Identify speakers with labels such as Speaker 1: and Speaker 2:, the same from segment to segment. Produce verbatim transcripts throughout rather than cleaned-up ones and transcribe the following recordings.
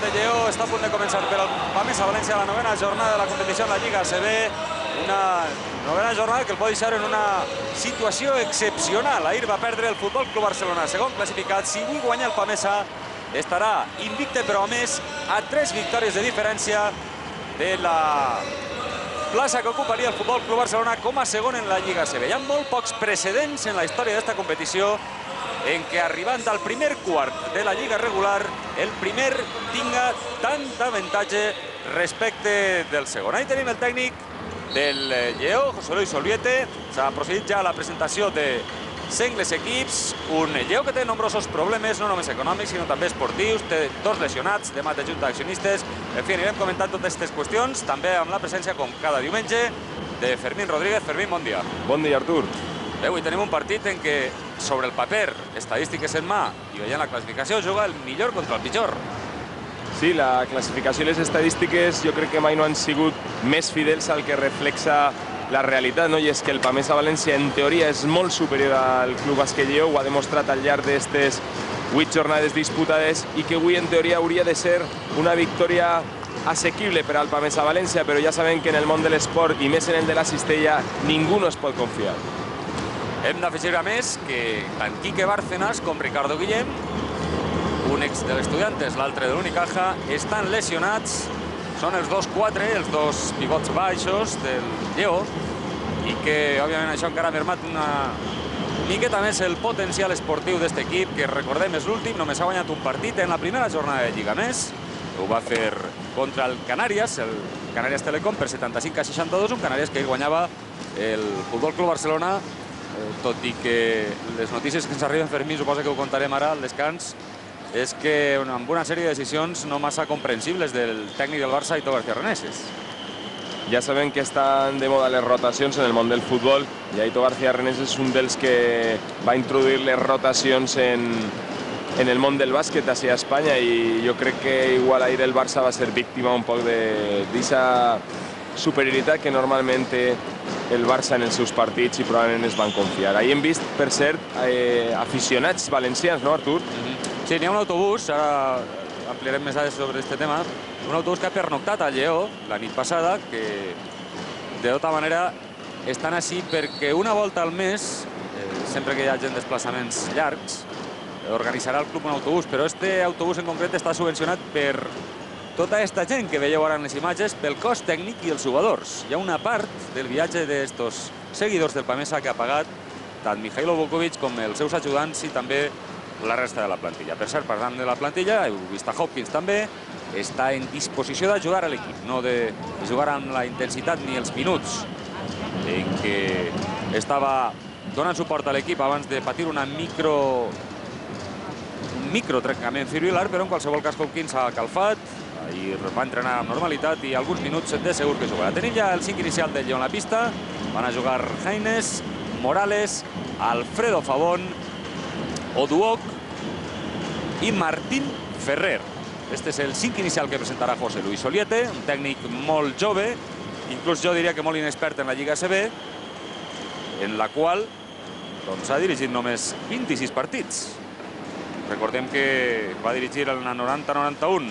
Speaker 1: de Lleó està a punt de començar per al Pamesa València, la novena jornada de la competició en la Lliga A C B. Una novena jornada que el pot deixar en una situació excepcional. Ahir va perdre el Futbol Club Barcelona, segon classificat. Si avui guanya el Pamesa, estarà invicte, però a més a tres victòries de diferència de la plaça que ocuparia el Futbol Club Barcelona com a segon en la Lliga A C B. Hi ha molt pocs precedents en la història d'esta competició en què arribant al primer quart de la Lliga regular el primer tinga tant d'avantatge respecte del segon. Ahí tenim el tècnic del Lleó, José Luis Olbiete. S'ha procedit ja a la presentació de sengles equips. Un Lleó que té nombrosos problemes, no només econòmics, sinó també esportius. Té dos lesionats, demà de junta d'accionistes. En fi, anirem comentant totes aquestes qüestions, també amb la presència, com cada diumenge, de Fermín Rodríguez. Fermín, bon dia.
Speaker 2: Bon dia, Artur.
Speaker 1: Bé, avui tenim un partit en què, sobre el paper, estadístiques en mà, i veient la classificació, juga el millor contra el pitjor.
Speaker 2: Sí, la classificació i les estadístiques jo crec que mai no han sigut més fidels al que reflexa la realitat, no? I és que el Pamesa València, en teoria, és molt superior al Club Bàsquet Lleó, ho ha demostrat al llarg d'aquestes vuit jornades disputades, i que avui, en teoria, hauria de ser una victòria assequible per al Pamesa València, però ja sabem que en el món de l'esport, i més en el de la cistella, ningú no es pot confiar.
Speaker 1: Hem d'afegir a més que tant Quique Bárcenas com Ricardo Guillem, un ex de l'Estudiantes, l'altre de l'Unicaja, estan lesionats. Són els dos quatre, els dos pivots baixos del Lleó, i que, òbviament, això encara ha mermat una miqueta més el potencial esportiu d'aquest equip, que, recordem, és l'últim, només ha guanyat un partit en la primera jornada de Lliga. Més, ho va fer contra el Canàries, el Canàries Telecom, per setanta-cinc a seixanta-dos, un Canàries que guanyava el Futbol Club Barcelona, tot i que les notícies que ens arriben, Fermí, suposa que ho contarem ara al descans, és que amb una sèrie de decisions no massa comprensibles del tècnic del Barça, Aitor García Reneses.
Speaker 2: Ja sabem que estan de moda les rotacions en el món del futbol, i Aitor García Reneses és un dels que va introduir les rotacions en, en el món del bàsquet a Espanya, i jo crec que igual ahir el Barça va ser víctima un poc d'aquesta superioritat que normalment té el Barça en els seus partits i probablement es van confiar. Ahir hem vist, per cert, eh, aficionats valencians, no, Artur?
Speaker 1: Sí, n'hi ha un autobús, ara ampliarem més dades sobre aquest tema, un autobús que ha pernoctat a Lleó la nit passada, que de tota manera estan així perquè una volta al mes, eh, sempre que hi hagi desplaçaments llargs, organitzarà el club un autobús, però este autobús en concret està subvencionat per tota aquesta gent que veieu ara en les imatges, pel cos tècnic i els jugadors. Hi ha una part del viatge d'estos seguidors del Pamesa que ha pagat tant Mikhailo Vukovic com els seus ajudants i també la resta de la plantilla. Per cert, parlant de la plantilla, heu vist a Hopkins també, està en disposició d'ajudar a l'equip, no de jugar amb la intensitat ni els minuts en què estava donant suport a l'equip abans de patir una micro un micro trencament fibrilar, però en qualsevol cas Hopkins s'ha calfat, ahir va entrenar amb normalitat i alguns minuts de segur que jugarà. Tenim ja el cinc inicial del Lleó en la pista, van a jugar Haines, Morales, Alfredo Favón, Oduok i Martín Ferrer. Este és el cinc inicial que presentarà José Luis Olbiete, un tècnic molt jove, inclús jo diria que molt inexpert en la Lliga A C B, en la qual s'ha dirigit només vint-i-sis partits. Recordem que va dirigir en la noranta noranta un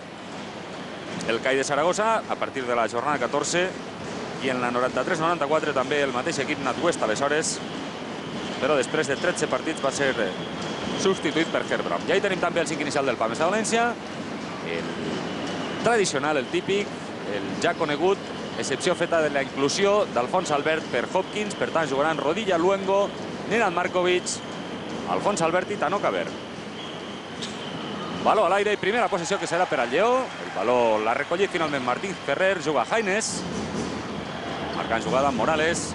Speaker 1: el C A I de Saragossa a partir de la jornada catorze i en la noranta-tres noranta quatre també el mateix equip NatWest aleshores, però després de tretze partits va ser substituït per Herb Brown. I ahí tenim també el cinc inicial del Pamesa València, el tradicional, el típic, el ja conegut, excepció feta de la inclusió d'Alfons Albert per Hopkins, per tant jugaran Rodilla Luengo, Nenad Markovic, Alfons Albert i Tano Caber. Baló a l'aire i primera possessió que serà per al Lleó. El baló l'ha recollit finalment Martín Ferrer, juga Haines, marcant jugada amb Morales.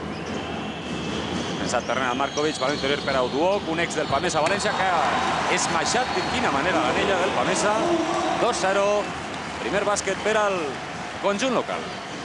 Speaker 1: Pensat per Nenad Markovic, baló interior per a Oduok, un ex del Pamesa València que ha esmaixat de quina manera l'anella del Pamesa. dos zero, primer bàsquet per al conjunt local.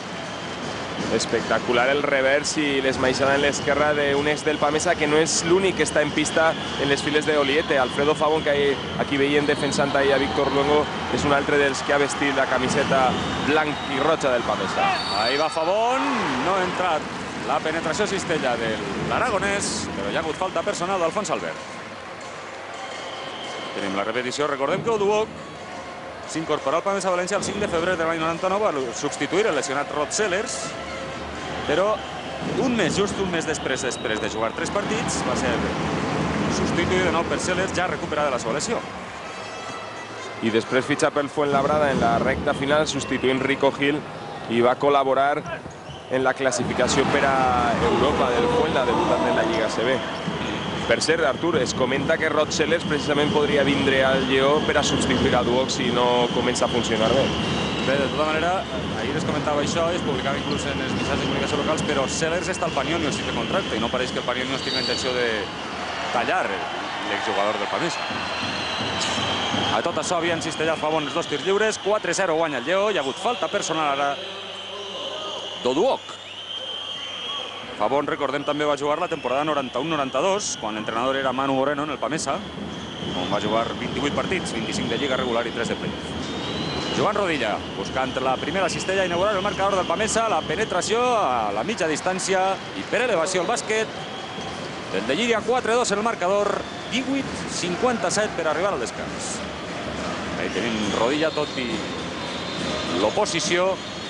Speaker 2: Espectacular el revers i l'esmaixada en l'esquerra d'un ex del Pamesa que no és l'únic que està en pista en les files d'Oliete. Alfredo Favón, que aquí veiem defensant ahir a Víctor Luengo, és un altre dels que ha vestit la camiseta blanc i roja del Pamesa.
Speaker 1: Ahí va Favón, no ha entrat la penetració cistella de l'aragonès, però hi ha hagut falta personal d'Alfons Albert. Tenim la repetició, recordem que Oduok s'incorporà al Pamesa València el cinc de febrer de l'any noranta-nou per substituir el lesionat Rod Sellers, però un mes, just un mes després, després de jugar tres partits, va ser substituït de nou per Sellers, ja recuperat de la seva lesió.
Speaker 2: I després fitxa pel Fuenlabrada en la recta final, substituint Rico Gil, i va col·laborar en la classificació per a Europa del Fuenla, debutant en la Lliga A C B. Per cert, Artur, es comenta que Rod Sellers precisament podria vindre al Lleó per a substituir a Duoc si no comença a funcionar bé.
Speaker 1: Bé, de tota manera, ahir es comentava això i es publicava inclús en els mitjans de comunicació locals, però Sellers està al Panionios si té contracte i no pareix que el Panionios tingui la intenció de tallar l'exjugador del Pamesa. A tot això havien cistellat Favón els dos tirs lliures, quatre a zero guanya el Lleó, hi ha hagut falta personal ara d'Oduoc. Favón, recordem, també va jugar la temporada noranta-u noranta-dos, quan l'entrenador era Manu Moreno en el Pamesa, on va jugar vint-i-vuit partits, vint-i-cinc de Lliga regular i tres de playoff. Joan Rodilla, buscant la primera cistella, inaugurar el marcador del Pamesa, la penetració a la mitja distància i per elevació el bàsquet del de Llíria, quatre a dos en el marcador, divuit cinquanta-set per arribar al descans. Ahí tenim Rodilla, tot i l'oposició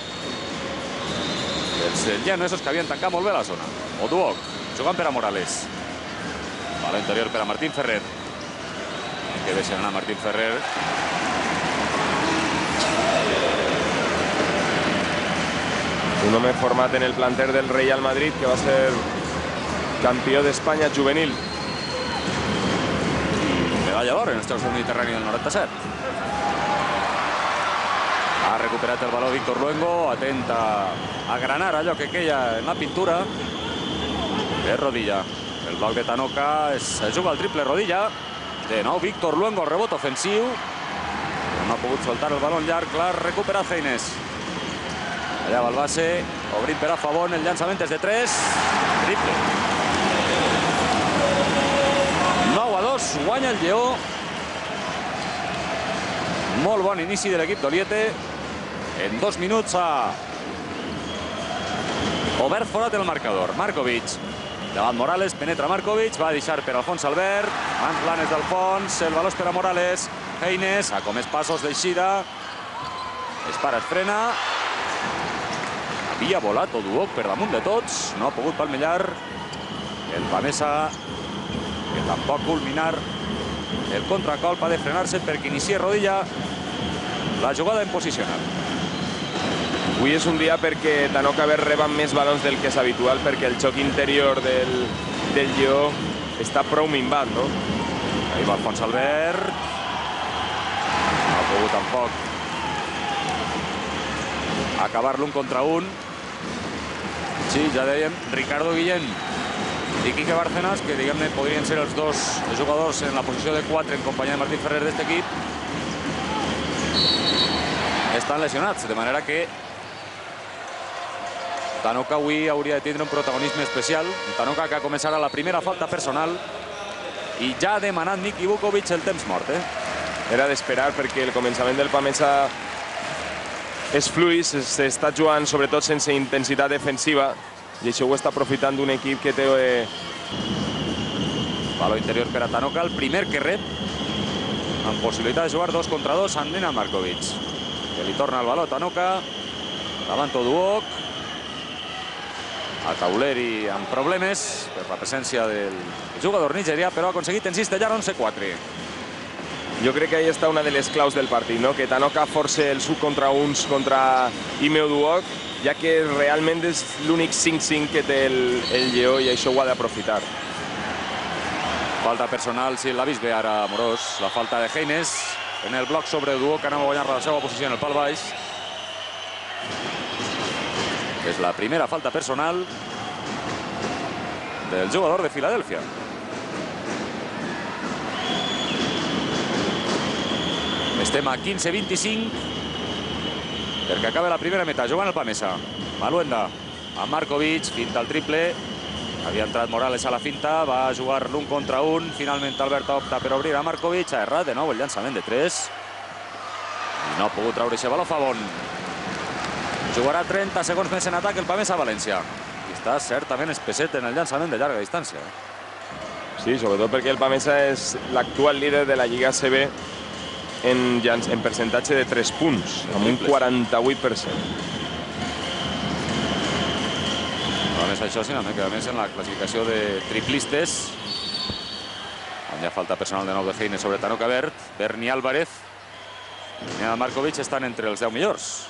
Speaker 1: dels llanesos que havien tancat molt bé la zona. Oduoc, jugant per a Morales. A l'interior per a Martín Ferrer. Que deixen anar Martín Ferrer.
Speaker 2: Un home format en el planter del Real Madrid, que va ser campió d'Espanya juvenil.
Speaker 1: Medalla d'or en els Jocs del Mediterrani del noranta-set. Ha recuperat el baló Víctor Luengo, atent a granar allò que queia en la pintura. És Rodilla. El bloc de Tanoca es juga al triple Rodilla. De nou Víctor Luengo, el rebot ofensiu. No ha pogut soltar el baló llarg, clar, recupera Feines. Allà va el base, obrint per a Favón, el llançament és de tres, triple. nou a dos, guanya el Lleó. Molt bon inici de l'equip d'Oliete. En dos minuts ha obert forat el marcador. Markovic, davant Morales, penetra Markovic, va deixar per Alfons Albert, mans planes d'Alfons, el baló és per a Morales, Heines, ha comès passos d'eixida, es para, es frena. Havia volat Oduoc per damunt de tots, no ha pogut palmellar el Pamesa, que tampoc culminar el contracolp, ha de frenar-se perquè inicia Rodilla la jugada en posicional.
Speaker 2: Avui és un dia perquè Tanoca reba més balons del que és habitual, perquè el xoc interior del, del Lleó està prou minvat, no?
Speaker 1: Ahí va Alfons Albert. No ha pogut tampoc acabar-lo un contra un. Sí, ja dèiem, Ricardo Guillén i Quique Bárcenas, que diguem-ne podrien ser els dos jugadors en la posició de quatre en companyia de Martín Ferrer d'aquest equip, estan lesionats, de manera que Tanoca avui hauria de tindre un protagonisme especial. Tanoca que ha començat a la primera falta personal i ja ha demanat Miki Vukovic el temps mort. Eh?
Speaker 2: Era d'esperar perquè el començament del Pamesa és fluid, s'està jugant sobretot sense intensitat defensiva i això ho està aprofitant d'un equip que té... Eh...
Speaker 1: Baló interior per a Tanoca, el primer que rep amb possibilitat de jugar dos contra dos amb Nenad Markovic, que li torna el baló a Tanoca, davant Oduoc, a Tauleri amb problemes per la presència del jugador nigerià, però ha aconseguit encistellar onze a quatre.
Speaker 2: Jo crec que ahí està una de les claus del partit, no? Que Tanoca force el sub contra uns contra Ime Oduoc, ja que realment és l'únic cinc cinc que té el, el Lleó i això ho ha d'aprofitar.
Speaker 1: Falta personal, si l'ha vist bé ara Amorós, la falta de Heines en el bloc sobre Oduoc, que anava a guanyar la seva posició en el pal baix. És la primera falta personal del jugador de Filadèlfia. Estem a quinze a vint-i-cinc perquè acaba la primera meitat. Jugant el Pamesa. Maluenda amb Markovic, finta el triple. Havia entrat Morales a la finta, va jugar l'un contra un. Finalment Albert opta per obrir a Markovic. Ha errat de nou el llançament de tres. I no ha pogut traure aquest baló Favón. Jugarà trenta segons més en atac el Pamesa València. I està certament espesset en el llançament de llarga distància.
Speaker 2: Sí, sobretot perquè el Pamesa és l'actual líder de la Lliga A C B en, en percentatge de tres punts, amb un quaranta-vuit per cent.
Speaker 1: A més això, sinó que a més en la classificació de triplistes, on hi ha falta personal de nou de Heines sobre Tanoka Bert, Berni Álvarez i Nenad Markovic estan entre els deu millors.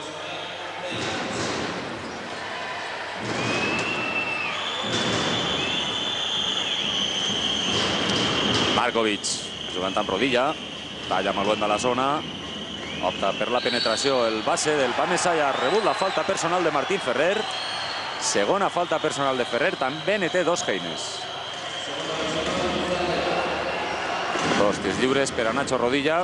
Speaker 1: Markovic, jugant amb rodilla, talla amb el vent de la zona, opta per la penetració. El base del Pamesa ja ha rebut la falta personal de Martín Ferrer. Segona falta personal de Ferrer, també ne té dos Heines. Dos tirs lliures per a Nacho Rodilla.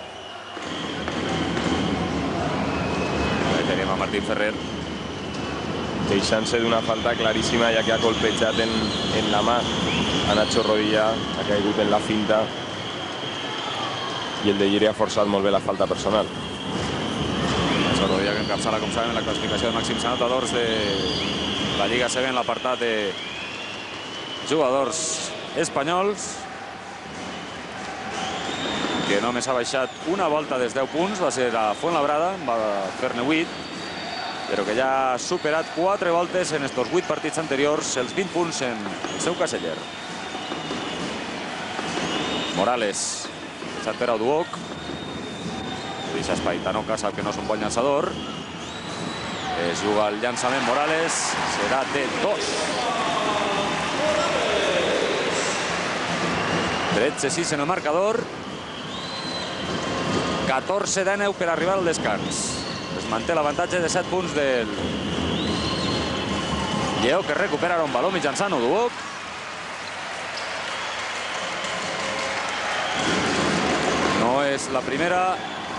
Speaker 1: Ahí tenim a Martín Ferrer.
Speaker 2: Queixant-se d'una falta claríssima, ja que ha colpejat en, en la mà a Nacho Rodilla, ha caigut en la finta i el de Lliri ha forçat molt bé la falta personal.
Speaker 1: Nacho Rodilla, que encapçala, com sabem, la classificació de màxims anotadors de la Lliga C B en l'apartat de jugadors espanyols, que només ha baixat una volta dels deu punts, va ser a Fuenlabrada, va fer-ne vuit, però que ja ha superat quatre voltes en estos vuit partits anteriors, els vint punts en el seu caseller. Morales, deixat per Auduoc. Deixa espai Tanoka, sap que no és un bon llançador. Es juga el llançament Morales, serà de dos. tretze sis en el marcador. catorze dinou per arribar al descans. Es manté l'avantatge de set punts del Lleó, que recupera un baló mitjançant Auduoc. No és la primera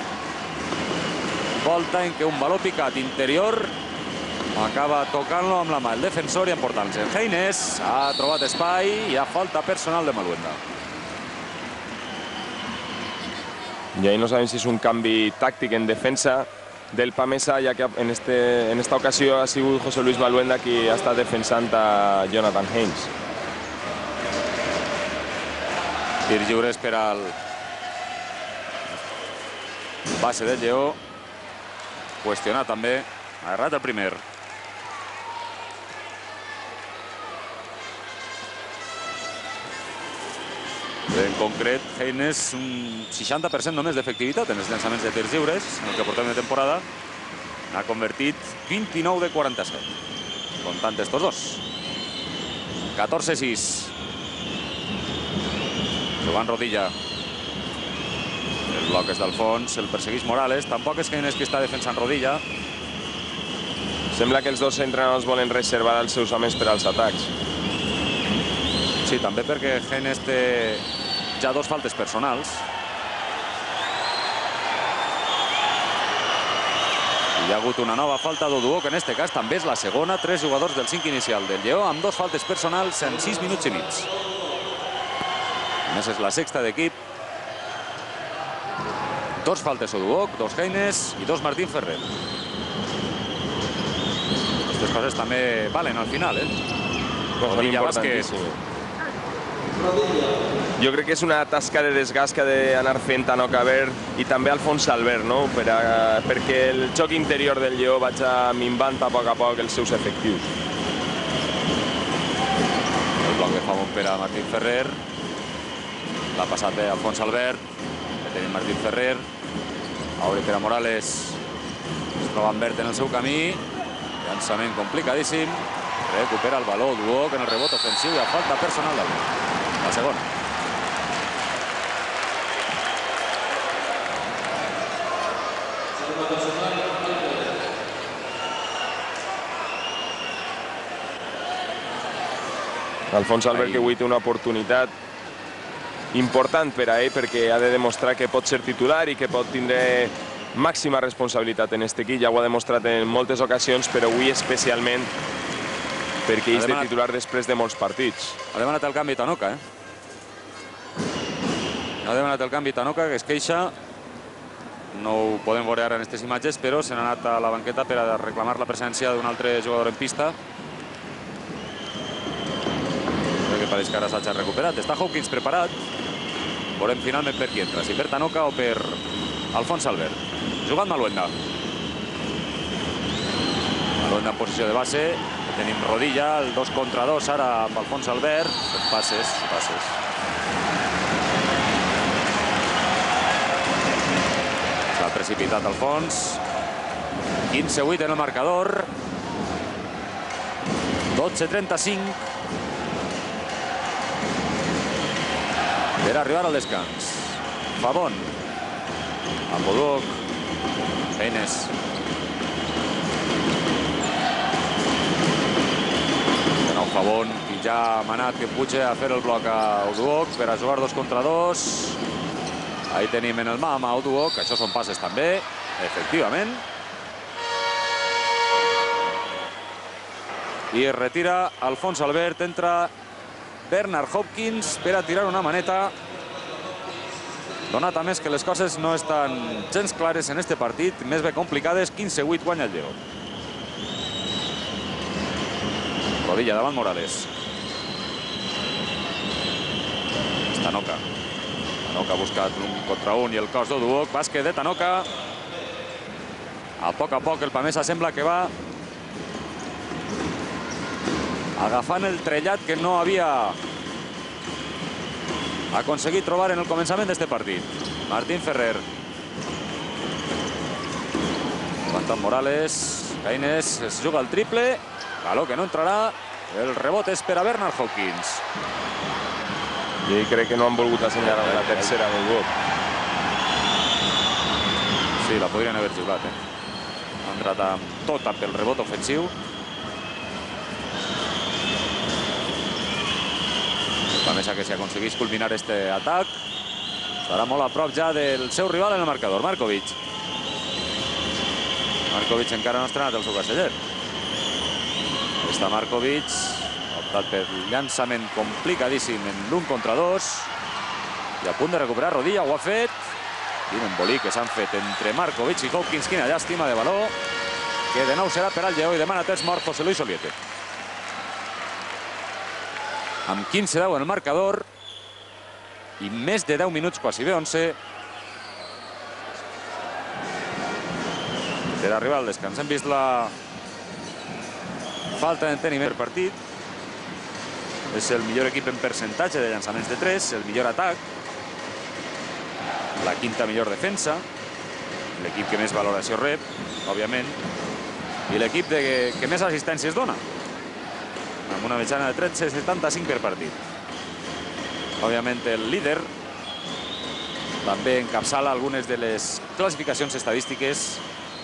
Speaker 1: volta en què un baló picat interior acaba tocant-lo amb la mà el defensor i emportant-se. Heines ha trobat espai i hi ha falta personal de Maluenda.
Speaker 2: I ahí no sabem si és un canvi tàctic en defensa del Pamesa, ja que en, este, en esta ocasió ha sigut José Luis Maluenda qui ha estat defensant a Jonathan Heines.
Speaker 1: Tirs lliures per al base del Lleó. Qüestionat també. Ha errat el primer. En concret, Heines un seixanta per cent només d'efectivitat en els llançaments de tirs lliures, en el que portem de temporada. Ha convertit vint-i-nou de quaranta-set. Comptant estos dos. catorze sis. Jugant Rodilla. El bloc és del fons, el persegueix Morales. Tampoc és Heines qui està defensant Rodilla.
Speaker 2: Sembla que els dos entrenadors volen reservar els seus homes per als atacs.
Speaker 1: Sí, també perquè Heines té ja dos faltes personals. Hi ha hagut una nova falta d'Auduoc, en este cas també és la segona. Tres jugadors del cinc inicial del Lleó amb dos faltes personals en sis minuts i mig. A més, és la sexta d'equip. Dos faltes Auduoc, dos Heines i dos Martín Ferrer. Aquestes coses també valen al final, eh?
Speaker 2: Rodilla bàsquet. Jo crec que és una tasca de desgast que ha d'anar fent Tanoka Bert i també Alfons Albert, no? Per a, perquè el joc interior del Lleó vaig minvant a poc a poc els seus efectius.
Speaker 1: El bloc de favor per a Martín Ferrer. L'ha passat bé Alfons Albert. Ja tenim Martín Ferrer. Obri per a Morales. Es troba en Bert en el seu camí. Llançament complicadíssim. Recupera el baló Auduoc en el rebot ofensiu i a falta personal d'Albert. La segona.
Speaker 2: Alfons Albert, que avui té una oportunitat important per a ell, perquè ha de demostrar que pot ser titular i que pot tindre màxima responsabilitat en aquest equip. Ja ho ha demostrat en moltes ocasions, però avui especialment perquè és de titular després de molts partits.
Speaker 1: Ha demanat el canvi Tanoka, eh? Ha demanat el canvi Tanoka, que es queixa. No ho podem veure ara en aquestes imatges, però se n'ha anat a la banqueta per a reclamar la presència d'un altre jugador en pista. Que pareix que ara s'ha recuperat. Està Hawkins preparat. Veurem finalment per qui entra, si per Tanoca o per Alfons Albert. Jugant Maluenda. Maluenda en posició de base. Tenim Rodilla, el dos contra dos ara amb Alfons Albert. Passes, passes. S'ha precipitat Alfons. quinze vuit en el marcador. dotze trenta-cinc. Per arribar al descans. Fabón. Amb Uduoc. Eines. De nou Fabón, i ja ha manat que puja a fer el bloc a Uduoc per a jugar dos contra dos. Ahí tenim en el mà a Uduoc. Això són passes també, efectivament. I es retira Alfons Albert. Entra Bernard Hopkins per a tirar una maneta. Donat a més que les coses no estan gens clares en este partit, més bé complicades. quinze vuit guanya el Lleó. Rodilla davant Morales. Tanoca. Tanoca ha buscat un contra un i el cos d'Uduoc. Bàsquet de Tanoca. A poc a poc el Pamesa sembla que va agafant el trellat que no havia aconseguit trobar en el començament d'este partit. Martín Ferrer. Levantant Morales. Caines es juga el triple. Baló que no entrarà. El rebot és per a Bernard Hopkins.
Speaker 2: I crec que no han volgut assenyalar la tercera del Uduoc.
Speaker 1: Sí, la podrien haver jugat, eh? Han entrat amb tot amb el rebot ofensiu. La mesa que si aconseguís culminar este atac estarà molt a prop ja del seu rival en el marcador, Markovic. Markovic encara no ha estrenat el seu casteller. Està Markovic, optat per llançament complicadíssim en l'un contra dos. I a punt de recuperar Rodilla, ho ha fet. Quin embolic que s'han fet entre Markovic i Hopkins. Quina llàstima de baló, que de nou serà per al Lleó i demana temps mort José Luis Oliete. Amb quinze deu en el marcador i més de deu minuts, quasi bé onze, per arribar al descans. Hem vist la falta d'enteniment per partit. És el millor equip en percentatge de llançaments de tres, el millor atac, la quinta millor defensa, l'equip que més valoració rep, òbviament, i l'equip que més assistències dona, amb una mitjana de tretze setanta-cinc per partit. Òbviament el líder també encapçala algunes de les classificacions estadístiques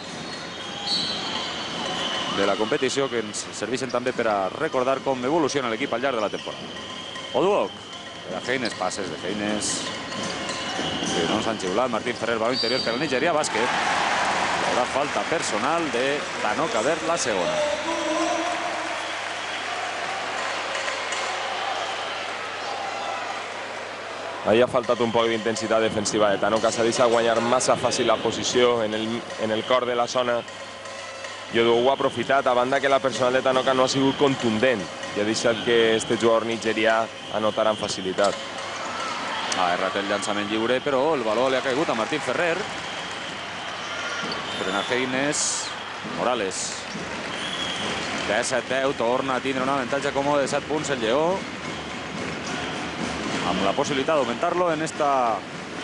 Speaker 1: de la competició que ens serveixen també per a recordar com evoluciona l'equip al llarg de la temporada. Uduoc, per a Heines, passes de Heines, que no s'han xiulat. Martín Ferrer, baló interior per al Nigeria, bàsquet. Hi haurà falta personal de Tanoca Albert, la segona.
Speaker 2: Ahí ha faltat un poc d'intensitat defensiva de Tanoca. S'ha deixat guanyar massa fàcil la posició en el, en el cor de la zona. I Uduoc ho ha aprofitat, a banda que la personal de Tanoca no ha sigut contundent i ha deixat que este jugador nigerià anotara amb facilitat.
Speaker 1: Ha errat el llançament lliure, però el baló li ha caigut a Martín Ferrer. Frena Heines. Morales. disset deu, torna a tindre un avantatge còmode de set punts el Lleó, amb la possibilitat d'augmentar-lo en esta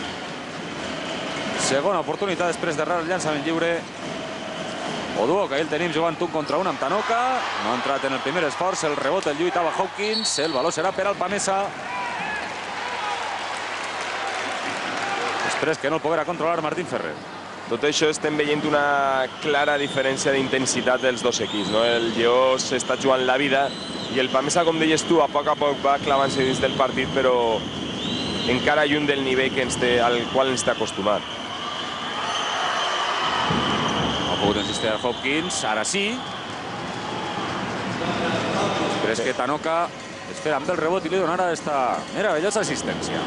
Speaker 1: segona oportunitat després d'errar el llançament lliure. Uduoc, ahí el tenim jugant un contra un amb Tanoca. No ha entrat en el primer esforç, el rebot el lluitava Hopkins, el baló serà per al Pamesa. Després que no el poguera controlar Martín Ferrer.
Speaker 2: Tot això estem veient una clara diferència d'intensitat dels dos equips, no? El Lleó s'està jugant la vida i el Pamesa, com deies tu, a poc a poc va clavant-se dins del partit, però encara lluny del nivell que ens té, al qual ens té acostumat.
Speaker 1: No ha pogut insistir Hopkins, ara sí. Després que Tanoca es fer amb el rebot i li donarà esta meravellosa assistència.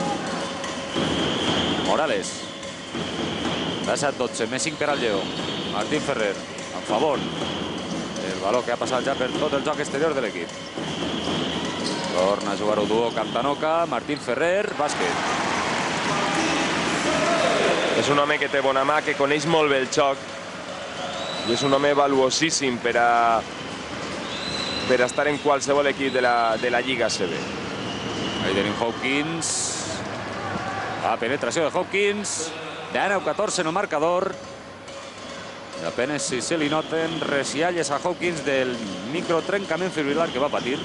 Speaker 1: Morales. disset dotze, més cinc per al Lleó. Martín Ferrer, amb Fabón. El baló que ha passat ja per tot el joc exterior de l'equip. Torna a jugar Uduoc amb Tanoca. Martín Ferrer, bàsquet.
Speaker 2: És un home que té bona mà, que coneix molt bé el xoc i és un home valuosíssim per a per a estar en qualsevol equip de la, de la Lliga A C B.
Speaker 1: Ahí tenim Hopkins. La penetració de Hopkins. dinou catorze en el marcador. I apenas si se li noten resialles a Hopkins del microtrencament fibrilar que va patir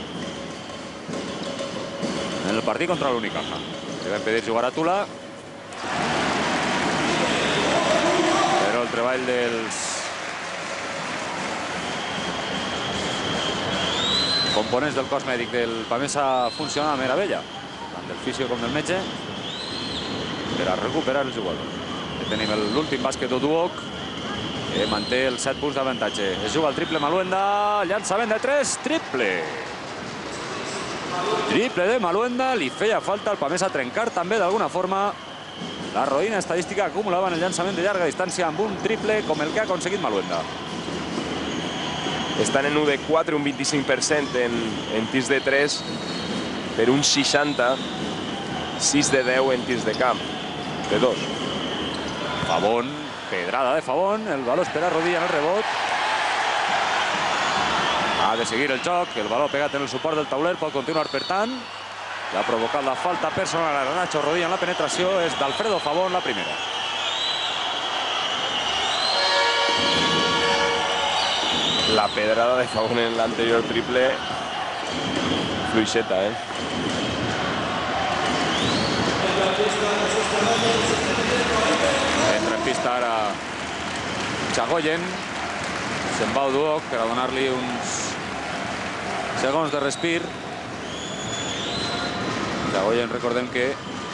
Speaker 1: en el partit contra l'Unicaja. Que va impedir jugar a Tula. Però el treball dels components del cos mèdic del Pamesa funciona a meravella, tant del fisio com del metge, per a recuperar el jugador. Tenim l'últim bàsquet d'Oduok, que manté els set punts d'avantatge. Es juga el triple Maluenda, llançament de tres, triple. Triple de Maluenda, li feia falta al Pamesa trencar també d'alguna forma la ruïna estadística que acumulava en el llançament de llarga distància amb un triple com el que ha aconseguit Maluenda.
Speaker 2: Estan en u de quatre, un vint-i-cinc per cent en, en tirs de tres, per un seixanta, sis de deu en tirs de camp, de dos.
Speaker 1: Favón, pedrada de Favón, el baló espera Rodilla en el rebot. Ha de seguir el joc, el baló pegat en el suport del tauler, pot continuar per tant. I ha provocat la falta personal a Nacho Rodilla en la penetració, és d'Alfredo Favón la primera.
Speaker 2: La pedrada de Favón en l'anterior triple, fluixeta, eh?
Speaker 1: Entra en pista ara Chagoyen. Se'n va Oduok per a donar-li uns segons de respir. Chagoyen, recordem que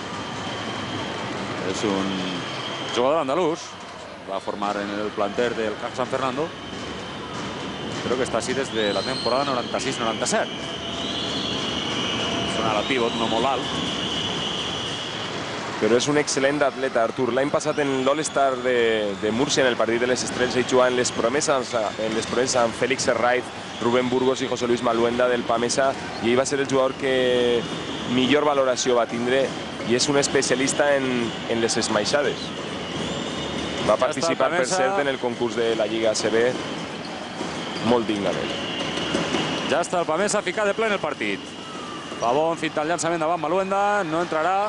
Speaker 1: és un jugador andalús. Va formar en el planter del C A C San Fernando. Creo que está así desde la temporada noranta-sis noranta-set. És una ala pivot, no molt alt.
Speaker 2: Però és un excel·lent atleta, Artur. L'any passat en l'All-Star de, de Múrcia, en el partit de les Estrelles, ell jugava en les promeses, en les promeses amb Félix Herraiz, Rubén Burgos i José Luis Maluenda del Pamesa, i ell va ser el jugador que millor valoració va tindre i és un especialista en, en les esmaixades. Va participar, per cert, en el concurs de la Lliga A C B molt dignament.
Speaker 1: Ja està el Pamesa ficat de ple en el partit. Pavón finta el llançament davant Maluenda, no entrarà.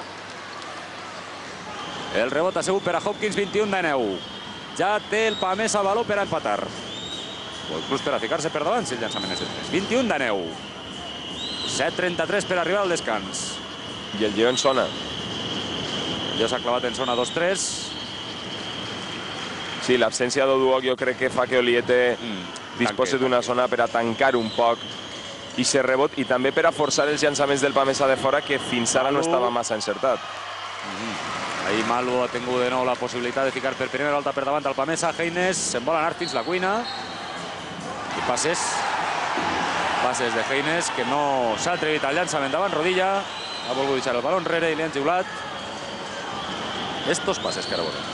Speaker 1: El rebot assegut per a Hopkins, vint-i-un de deu. Ja té el Pamesa el baló per a empatar. O inclús per a ficar-se per davant si el llançament és de tres. vint-i-un de deu. set trenta-tres per arribar al descans.
Speaker 2: I el Lleó en zona.
Speaker 1: Ja s'ha clavat en zona dos tres.
Speaker 2: Sí, l'absència d'Oduok jo crec que fa que Oliete mm. disposa d'una zona per a tancar un poc i ser rebot i també per a forçar els llançaments del Pamesa de fora, que fins ara no estava massa encertat.
Speaker 1: Mm-hmm. Ahí Malu ha tingut de nou la possibilitat de ficar per primera volta per davant al Pamesa. Heines se'n vol anar fins la cuina. I passes. Passes de Heines, que no s'ha atrevit al llançament davant Rodilla. Ha volgut deixar el baló enrere i li han xiulat estos passes que ara veurem.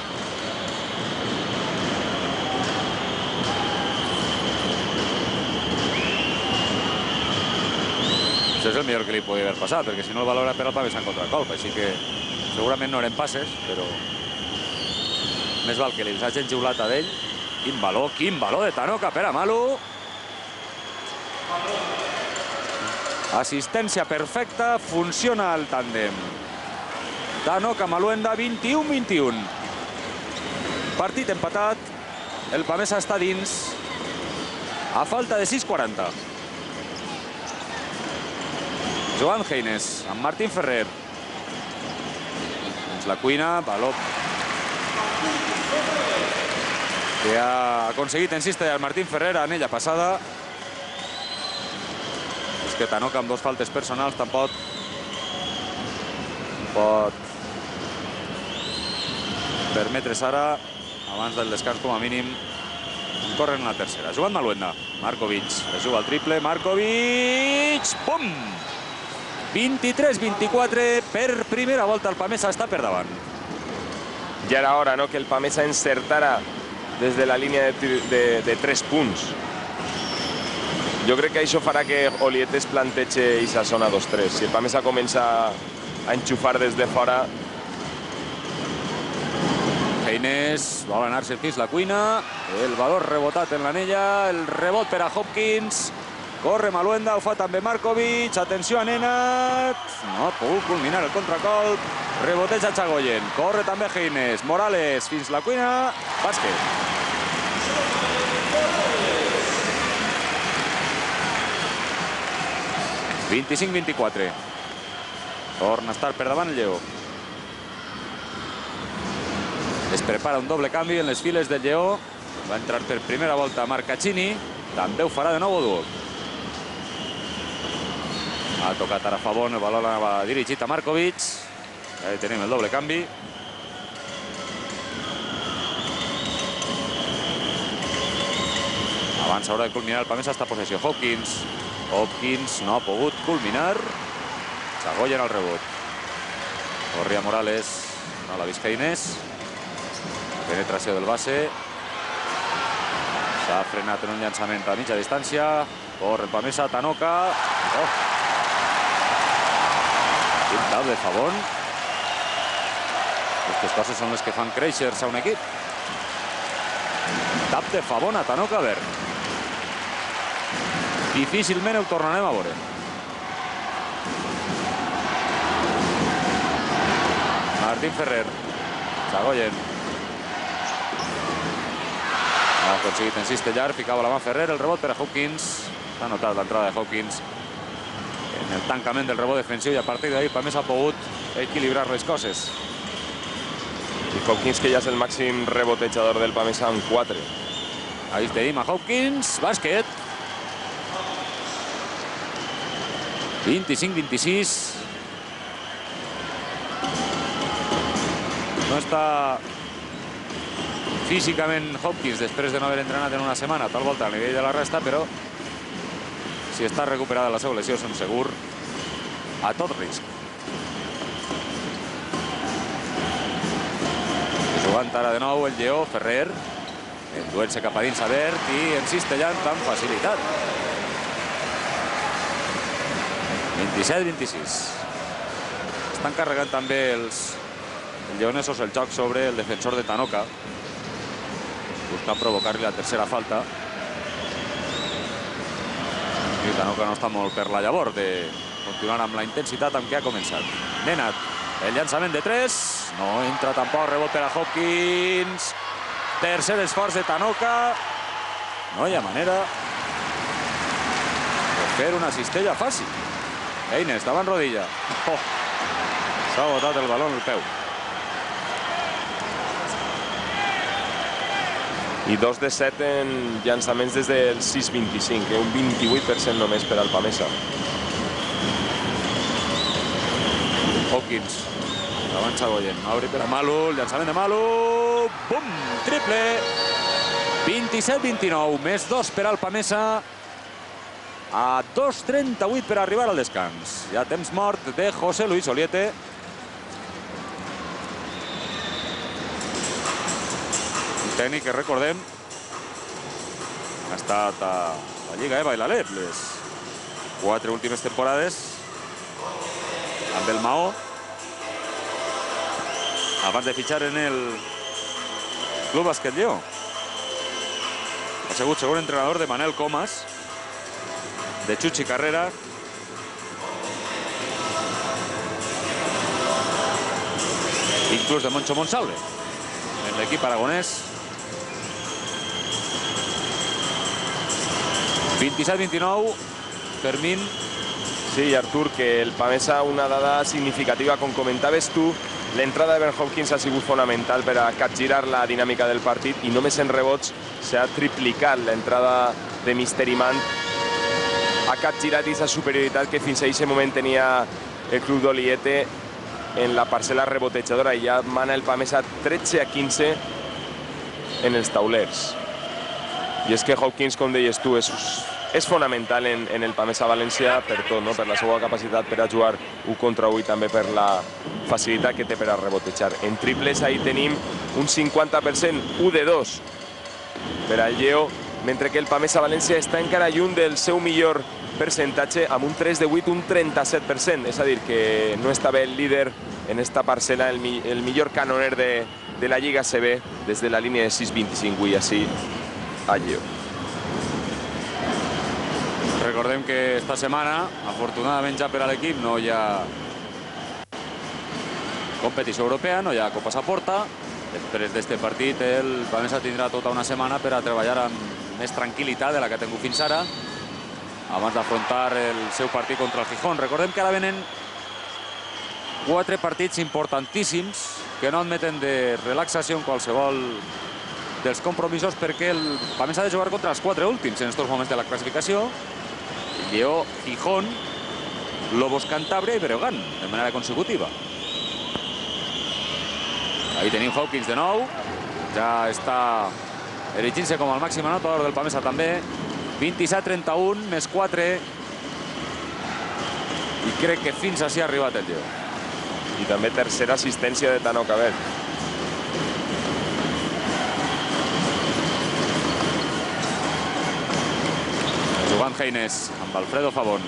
Speaker 1: Això és el millor que li podia haver passat, perquè si no el valor era per al Pamesa en contracolp, així que segurament no eren passes, però més val que li els hagin xiulat a d'ell. Quin baló, quin baló de Tanoka per a Malu. Assistència perfecta, funciona el tàndem. Tanoka Maluenda, vint-i-un vint-i-un. Partit empatat, el Pamesa està dins a falta de sis quaranta. Joan Heines amb Martín Ferrer. La cuina, baló que ha aconseguit insistir el Martín Ferrer en ella passada. És que Tanoka amb dos faltes personals tampoc pot permetre's ara, abans del descans com a mínim, corren en la tercera. Jugant Maluenda, Markovic, es juga el triple, Markovic, pum! vint-i-tres vint-i-quatre, per primera volta el Pamesa està per davant.
Speaker 2: Ja era hora, no?, que el Pamesa encertara des de la línia de, de, de tres punts. Jo crec que això farà que Oliete es plantegi aquesta zona dos tres. Si el Pamesa comença a enxufar des de fora...
Speaker 1: Heines, vol anar-se fins la cuina, el valor rebotat en l'anella, el rebot per a Hopkins, corre Maluenda, ho fa també Markovic, atenció a Nenad, no ha pogut culminar el contracolp, reboteja Chagoyen, corre també Heines, Morales fins la cuina, bàsquet. vint-i-cinc vint-i-quatre. Torna a estar per davant el Lleó. Es prepara un doble canvi en les files del Lleó. Va entrar per primera volta Marcaccini. També ho farà de nou Oduok. Ha tocat ara Favón, el valor va dirigit a Markovic. Ahí tenim el doble canvi. Abans haurà de culminar el Pamesa esta possessió. Hopkins. Hopkins no ha pogut culminar. Chagoyen al rebot. Corria Morales. No l'ha vist Heines. Penetració del base. S'ha frenat en un llançament a mitja distància. Corre el Pamesa. Tanoka. Oh. Quin tap de Favón. Aquestes coses són les que fan créixer-se a un equip. Tap de Favón a Tanoka Verd. Difícilment ho tornarem a veure. Martín Ferrer. Chagoyen. No ha aconseguit en cistellar. Ficava la mà Ferrer. El rebot per a Hopkins. S'ha notat l'entrada de Hopkins en el tancament del rebot defensiu i a partir d'ahir Pamesa ha pogut equilibrar les coses.
Speaker 2: I Hopkins, que ja és el màxim rebotejador del Pamesa amb quatre.
Speaker 1: Ahí tenim a Hopkins. Bàsquet. vint-i-cinc vint-i-sis. No està físicament Hopkins després de no haver entrenat en una setmana, tal volta al nivell de la resta, però si està recuperada la seva lesió, som segur a tot risc. Jugant ara de nou el Lleó, Ferrer, enduent-se cap a dins a Verd i encistellant amb facilitat. vint-i-set vint-i-sis. Estan carregant també els lleonesos el joc sobre el defensor de Tanoka. Busca provocar-li la tercera falta. I Tanoka no està molt per la llavor de continuar amb la intensitat amb què ha començat. Nenad, el llançament de tres. No entra tampoc, rebot per a Hopkins. Tercer esforç de Tanoka. No hi ha manera de fer una cistella fàcil. Heines, davant rodilla. Oh, s'ha botat el baló en el peu.
Speaker 2: I dos de set en llançaments des del sis vint-i-cinc, un vint-i-vuit per cent només per al Pamesa.
Speaker 1: Hopkins, davant Chagoyen. Obri per a Malu, el llançament de Malu. Bum! Triple! vint-i-set vint-i-nou, més dos per al Pamesa. A dos trenta-vuit per arribar al descans. Hi ha temps mort de José Luis Oliete. Un tècnic que, recordem, ha estat a la Lliga EVA i l'Alep les quatre últimes temporades amb el Maó, abans de fitxar en el Club Bàsquet Lleó. Ha sigut segon entrenador de Manel Comas, de Chuchi Carrera, inclús de Moncho Monsalve en l'equip aragonès. vint-i-set vint-i-nou, Fermín.
Speaker 2: Sí, Artur, que el Pamesa, una dada significativa, com comentaves tu, l'entrada de Ben Hopkins ha sigut fonamental per a capgirar la dinàmica del partit i només en rebots s'ha triplicat l'entrada de Misteri Man. Ha capgirat aquesta superioritat que fins a aquest moment tenia el club d'Oliete en la parcel·la rebotejadora i ja mana el Pamesa tretze a quinze en els taulers. I és que Hopkins, com deies tu, és, és fonamental en, en el Pamesa València per tot, no? Per la seva capacitat per a jugar u contra u i també per la facilitat que té per a rebotejar. En triples ahí tenim un cinquanta per cent, u de dos per al Lleó, mentre que el Pamesa València està encara lluny del seu millor percentatge amb un tres de vuit, un trenta-set per cent. És a dir, que no està bé el líder en esta parcel·la, el, el millor canoner de, de la Lliga A C B des de la línia de sis vint-i-cinc avui així a Lleó.
Speaker 1: Recordem que esta setmana, afortunadament ja per a l'equip, no hi ha competició europea, no hi ha Copa Saporta. Després d'este partit, el Pamesa tindrà tota una setmana per a treballar amb més tranquil·litat de la que ha tingut fins ara, abans d'afrontar el seu partit contra el Gijón. Recordem que ara venen quatre partits importantíssims que no admeten de relaxació en qualsevol dels compromisos, perquè el Pamesa ha de jugar contra els quatre últims en aquests moments de la classificació: Lleó, Gijón, Lobos Cantàbria i Breogán, de manera consecutiva. Ahí tenim Hawkins de nou, ja està erigint-se com el màxim anotador del Pamesa també. vint-i-set trenta-un, més quatre, i crec que fins així ha arribat el Lleó.
Speaker 2: I també tercera assistència de Tano Caber.
Speaker 1: Jugant Heines amb Alfredo Favón.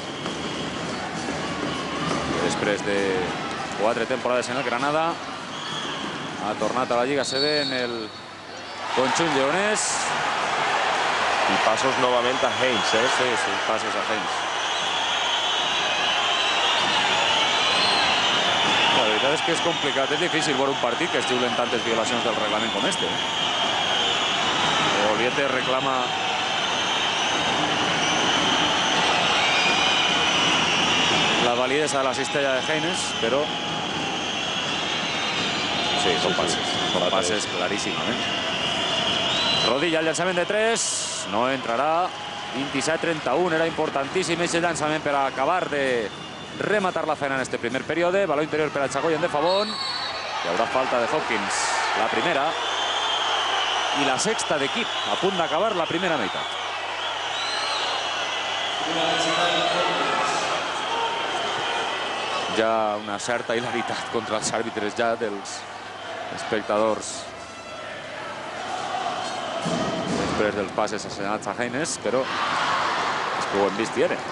Speaker 1: Després de quatre temporades en el Granada, ha tornat a la Lliga A C B en el conjunt lleonès.
Speaker 2: I passos novament a Heines, eh?
Speaker 1: Sí, sí, passos a Heines. La veritat és que és complicat, és difícil veure un partit que es xiulen tantes violacions del reglament com este. Oliete reclama la validesa de la cistella de Heines, però sí, són passes, són passes claríssimament. Rodilla, el llançament de tres, no entrarà. vint-i-set trenta-un, era importantíssim aquest llançament per acabar de rematar la feina en este primer període. Baló interior per a Chagoyen de Favón. Hi haurà falta de Hopkins, la primera. I la sexta d'equip, a punt d'acabar la primera meitat. Ja una certa hilaritat contra els àrbitres ja dels espectadors després dels passes assenyalats a Heines, però és que ho hem vist i era.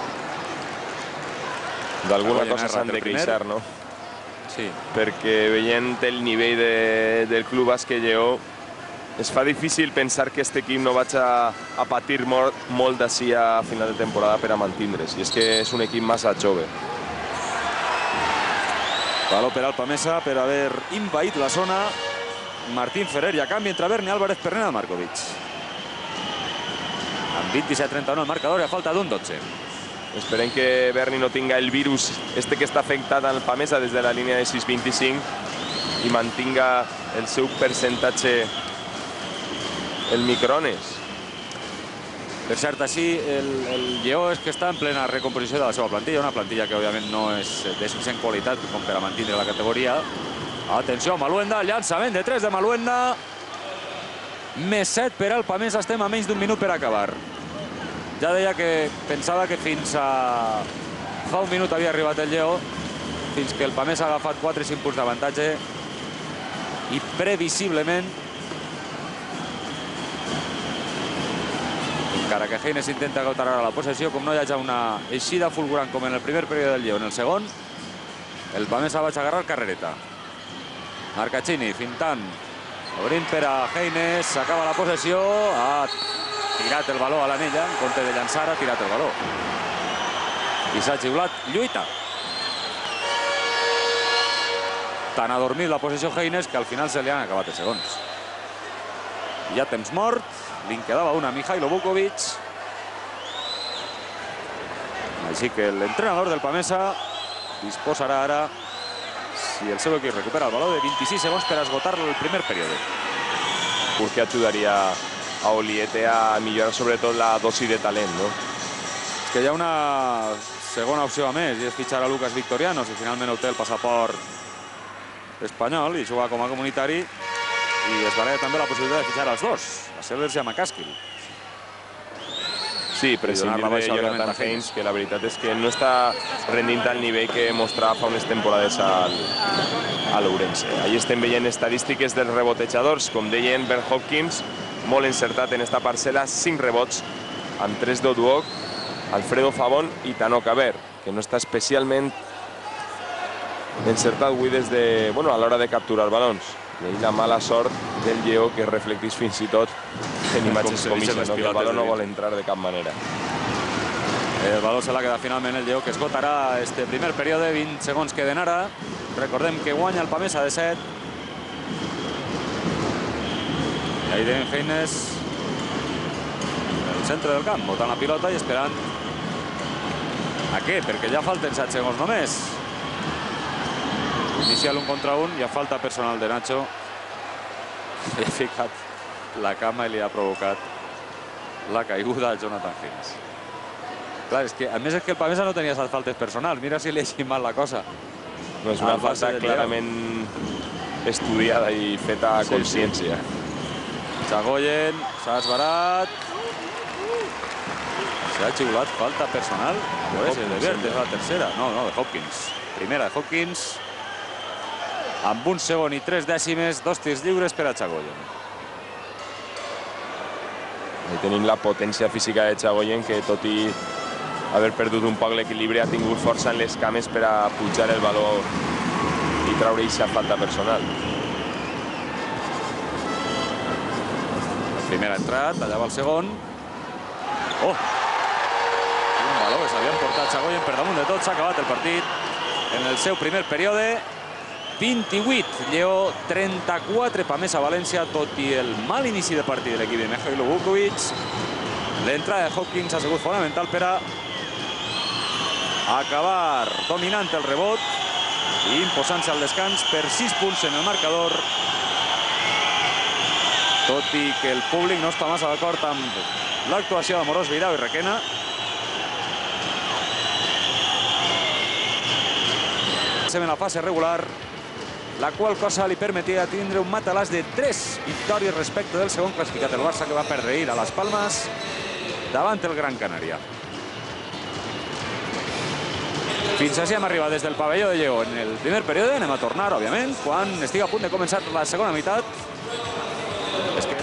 Speaker 2: D'alguna cosa s'han de queixar, no?
Speaker 1: Sí. Perquè
Speaker 2: veient el nivell de, del Club Bàsquet Lleó, es fa difícil pensar que aquest equip no vaig a, a patir molt, molt d'ací a final de temporada per a mantindre's. I és que és un equip massa jove.
Speaker 1: Baló per al Pamesa per haver invaït la zona. Martín Ferrer, i a canvi entre Berni Álvarez per Nenad Markovic. Amb vint-i-set trenta-un el marcador i a falta d'un dotze.
Speaker 2: Esperem que Berni no tinga el virus este que està afectat al Pamesa des de la línia de sis vint-i-cinc i mantinga el seu percentatge el micrones.
Speaker 1: Per cert, així el, el Lleó és que està en plena recomposició de la seva plantilla, una plantilla que òbviament no és de suficient qualitat com per a mantindre la categoria. Atenció, Maluenda, llançament de tres de Maluenda. Més set per al Pamesa, estem a menys d'un minut per acabar. Ja deia que pensava que fins a fa un minut havia arribat el Lleó, fins que el Pamesa ha agafat quatre cinc punts d'avantatge i previsiblement, encara que Heines intenta agotar ara la possessió, com no hi hagi una eixida fulgurant com en el primer període del Lleó, en el segon, el Pamesa va a agarrar carrereta. Marcaccini fintant, obrint per a Heines, s'acaba la possessió, ha tirat el baló a l'anella, en compte de llançar, ha tirat el baló. I s'ha xiulat lluita. Tan adormit la possessió Heines que al final se li han acabat els segons. Hi ha temps mort, li en quedava una a Mijailo Vukovic. Així que l'entrenador del Pamesa disposarà ara, si el seu equip recupera el baló, de vint-i-sis segons per esgotar el primer període.
Speaker 2: Perquè ajudaria a Oliete a millorar sobretot la dosi de talent, no?
Speaker 1: És que hi ha una segona opció a més, i és fitxar a Lucas Victoriano, si finalment obté el passaport espanyol i jugar com a comunitari, i es baralla també la possibilitat de fitxar als dos, a Sellers i a McCaskill.
Speaker 2: Sí, prescindir de Jonathan Heines, que la veritat és que no està rendint al nivell que mostrava fa unes temporades al, a l'Ourense. Allí estem veient estadístiques dels rebotejadors, com deien Ben Hopkins, molt encertat en esta parcel·la, cinc rebots, amb tres d'Oduok, Alfredo Favón i Tano Caber, que no està especialment encertat avui des de, bueno, a l'hora de capturar balons. I ahir la mala sort del Lleó, que reflecteix fins i tot en imatges com això, no? Que el baló no vol entrar de cap manera.
Speaker 1: El baló se l'ha quedat finalment el Lleó, que esgotarà este primer període. vint segons queden ara. Recordem que guanya el Pamesa de set. I ahí tenim Heines en el centre del camp, botant la pilota i esperant a què? Perquè ja falten set segons només. Inicial un contra un, hi ha falta personal de Nacho. Li ha ficat la cama i li ha provocat la caiguda a Jonathan Heines. Clar, és que a més és que el Pamesa no tenia les faltes personals. Mira si li ha eixit mal la cosa.
Speaker 2: No és una falta clarament estudiada i feta a consciència.
Speaker 1: Chagoyen, s'ha esbarat. S'ha xiulat falta personal. A veure si és de Bert, és la tercera. No, no, de Hopkins. Primera de Hopkins. Amb un segon i tres dècimes, dos tirs lliures per a Chagoyen.
Speaker 2: Ahí tenim la potència física de Chagoyen, que tot i haver perdut un poc l'equilibri ha tingut força en les cames per a pujar el baló i traure aquesta falta personal.
Speaker 1: La primera ha entrat, allà va el segon. Oh! Un baló que s'havia portat Chagoyen per damunt de tot. S'ha acabat el partit en el seu primer període. vint-i-vuit, Lleó, trenta-quatre, Pamesa València, tot i el mal inici de partit de l'equip de Mijailo Vukovic. L'entrada de Hopkins ha sigut fonamental per a acabar dominant el rebot i imposant-se al descans per sis punts en el marcador. Tot i que el públic no està massa d'acord amb l'actuació d'Amorós, Vidal i Requena. En la fase regular, la qual cosa li permetia tindre un matalàs de tres victòries respecte del segon classificat, el Barça, que va perdre ahir a Las Palmas davant el Gran Canària. Fins així hem arribat des del pavelló de Lleó en el primer període. Anem a tornar, òbviament, quan estigui a punt de començar la segona meitat. És que...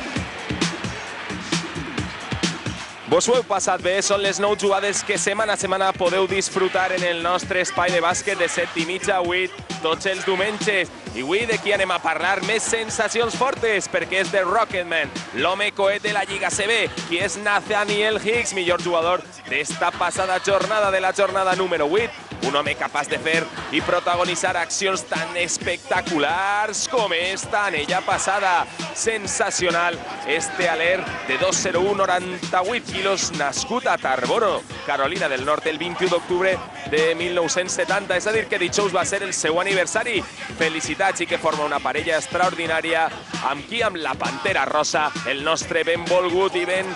Speaker 2: Vos ho heu passat bé, són les nou jugades que setmana a setmana podeu disfrutar en el nostre espai de bàsquet de set i mitja a vuit tots els diumenges. I avui de qui anem a parlar? Més sensacions fortes, perquè és de Rocketman, l'home coet de la Lliga C B, qui és Nathaniel Hicks, millor jugador d'esta passada jornada, de la jornada número vuit. Un home capaç de fer i protagonitzar accions tan espectaculars com esta anella passada. Sensacional este aler de dos zero u, noranta-vuit quilos, nascut a Tarboro, Carolina del Nord, el vint-i-u d'octubre de mil nou-cents setanta. És a dir, que dijous va ser el seu aniversari. Felicitats, i que forma una parella extraordinària amb qui? Amb la Pantera Rosa, el nostre benvolgut i ben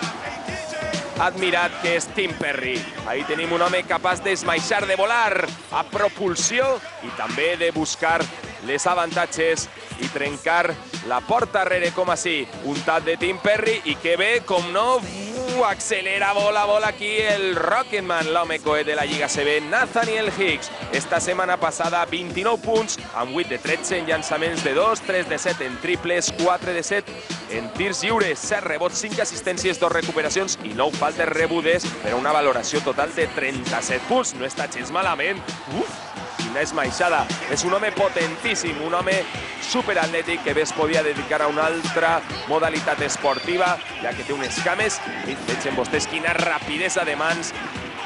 Speaker 2: admirat, que és Tim Perry. Ahí tenim un home capaç d'esmaixar, de volar a propulsió i també de buscar les avantatges i trencar la porta arrere, com així. Un tap de Tim Perry i que ve, com no, uh, accelera, vola, vola aquí el Rocketman, l'home coet de la Lliga C B, Nathaniel Hicks. Esta setmana passada, vint-i-nou punts, amb vuit de tretze en llançaments de dos, tres de set en triples, quatre de set en tirs lliures, set rebots, cinc assistències, dos recuperacions i nou faltes rebudes, per a una valoració total de trenta-set punts. No està gens malament. Uf! Quina esmaixada. És un home potentíssim, un home superatlètic que bé es podia dedicar a una altra modalitat esportiva, ja que té unes cames i vegin vostès quina rapidesa de mans.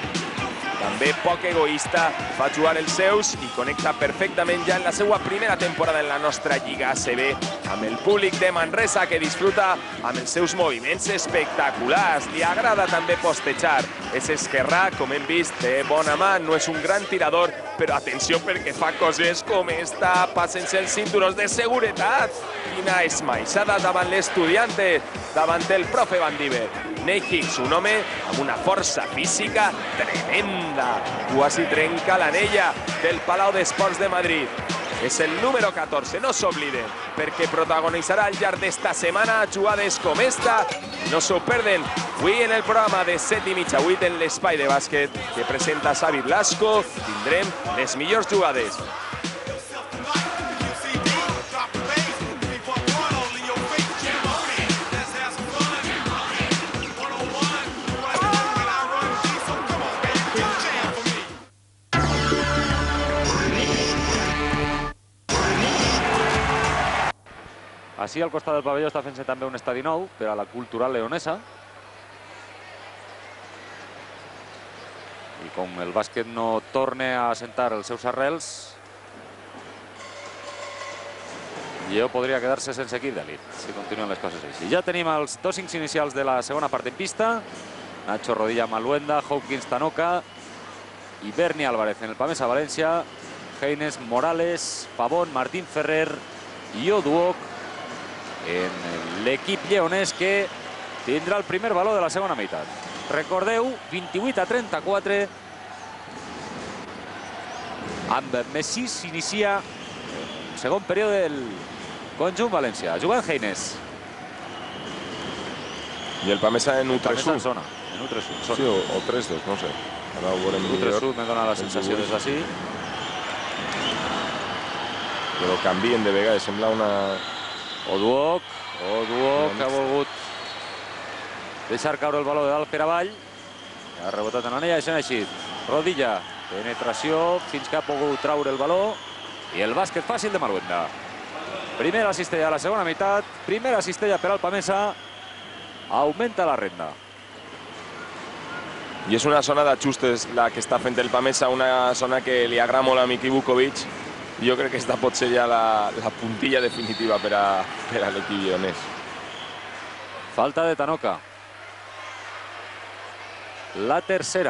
Speaker 2: També poc egoista, fa jugar els seus i connecta perfectament ja en la seva primera temporada en la nostra Lliga A C B amb el públic de Manresa, que disfruta amb els seus moviments espectaculars. Li agrada també postejar. És esquerrà, com hem vist, té bona mà, no és un gran tirador, però atenció perquè fa coses com esta, passen-se els cinturons de seguretat. Quina esmaixada davant l'estudiante, davant el profe Van Diver. Nate Hicks, un home amb una força física tremenda, quasi trenca l'anella del Palau d'Esports de Madrid. És el número catorze, no s'obliden, perquè protagonitzarà al llarg d'esta setmana jugades com esta. No s'ho perden avui en el programa de set i mitja a vuit en l'espai de bàsquet que presenta Xavi Blasco. Tindrem les millors jugades.
Speaker 1: Així al costat del pavelló està fent-se també un estadi nou per a la cultural leonesa. I com el bàsquet no torna a assentar els seus arrels, Lleó podria quedar-se sense equip d'elit si continuen les coses així. Ja tenim els dos cincs inicials de la segona part en pista. Nacho Rodilla, Maluenda, Hopkins, Tanoca i Berni Álvarez en el Pamesa València. Heines, Morales, Pavón, Martín Ferrer i Oduoc en l'equip lleonès que tindrà el primer valor de la segona meitat. Recordeu, vint-i-vuit a trenta-quatre. Amb Messi s'inicia el segon període del conjunt valencià. Jugant Heines.
Speaker 2: I el Pamesa en u tres u.
Speaker 1: En zona. En u tres u.
Speaker 2: Sí, o, o tres dos, no sé. Ara ho veurem
Speaker 1: millor. u tres u me dona la sensació des d'ací.
Speaker 2: Però canvien de vegades, sembla una...
Speaker 1: Oduoc. Oduoc que ha volgut deixar caure el valor de dalt per avall. Ha rebotat en l'anella i s'ha eixit. Rodilla. Penetració fins que ha pogut traure el valor. I el bàsquet fàcil de Maluenda. Primera cistella a la segona meitat. Primera cistella per al Pamesa. Augmenta la renda.
Speaker 2: I és una zona d'ajustes la que està fent el Pamesa, una zona que li agrada molt a Miki Vukovic. Jo crec que esta pot ser ja la, la puntilla definitiva per a, per a l'equip lleonès.
Speaker 1: Falta de Tanoca. La tercera.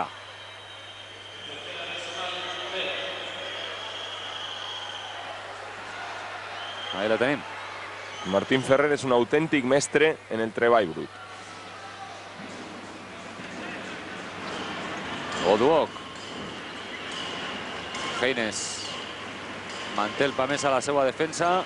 Speaker 1: Ahí la tenim.
Speaker 2: Martín Ferrer és un autèntic mestre en el treball brut.
Speaker 1: Oduoc. Heines. Manté el Pamesa a la seva defensa.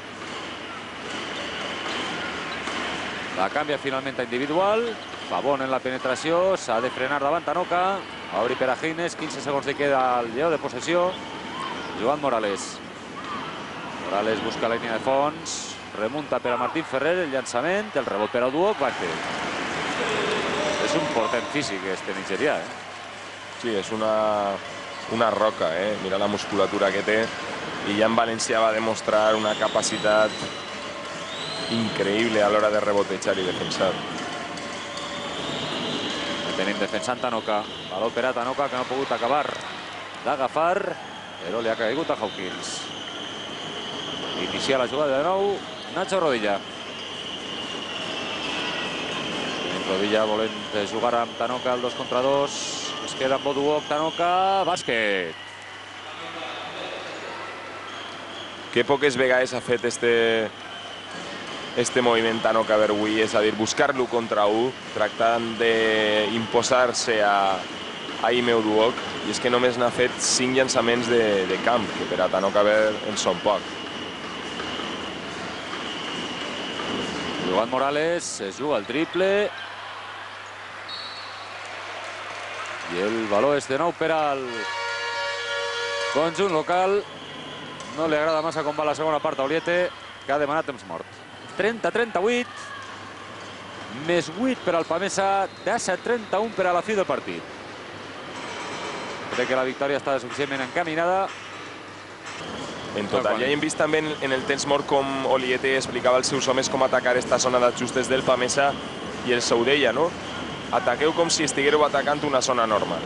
Speaker 1: La canvia finalment a individual. Pavón en la penetració. S'ha de frenar davant Tanoca. Obri per a Heines. quinze segons li queda al lleó de possessió. Jugant Morales. Morales busca la línia de fons. Remunta per a Martín Ferrer. El llançament. El rebot per a Oduoc. Bàsquet. És un portent físic este nigerià, eh?
Speaker 2: Sí, és una, una roca, eh? Mira la musculatura que té. I ja en València va demostrar una capacitat increïble a l'hora de rebotejar i defensar.
Speaker 1: Tenim defensant Tanoca. Valor per a Tanoca, que no ha pogut acabar d'agafar, però li ha caigut a Hawkins. Inicia la jugada de nou Nacho Rodilla. Rodilla volent jugar amb Tanoca el dos contra dos. Es queda amb Oduoc, Tanoca, bàsquet.
Speaker 2: Que poques vegades ha fet este, este moviment Tanoca Bergui, és a dir, buscar-lo contra u, tractant d'imposar-se a, a Ime Oduoc, i és que només n'ha fet cinc llançaments de, de camp, que per a Tanoca Ber en són poc.
Speaker 1: Jugant Morales, es juga el triple. I el valor és de nou per al conjunt local. No li agrada massa com va la segona part a Oliete, que ha demanat temps mort. trenta a trenta-vuit, més vuit per al Pamesa, disset a trenta-u per a la fi del partit. Crec que la victòria està suficientment encaminada.
Speaker 2: En total, ja hem vist també en el temps mort com Oliete explicava als seus homes com atacar esta zona d'ajustes del Pamesa, i el ho deia, no? Ataqueu com si estiguéreu atacant una zona normal.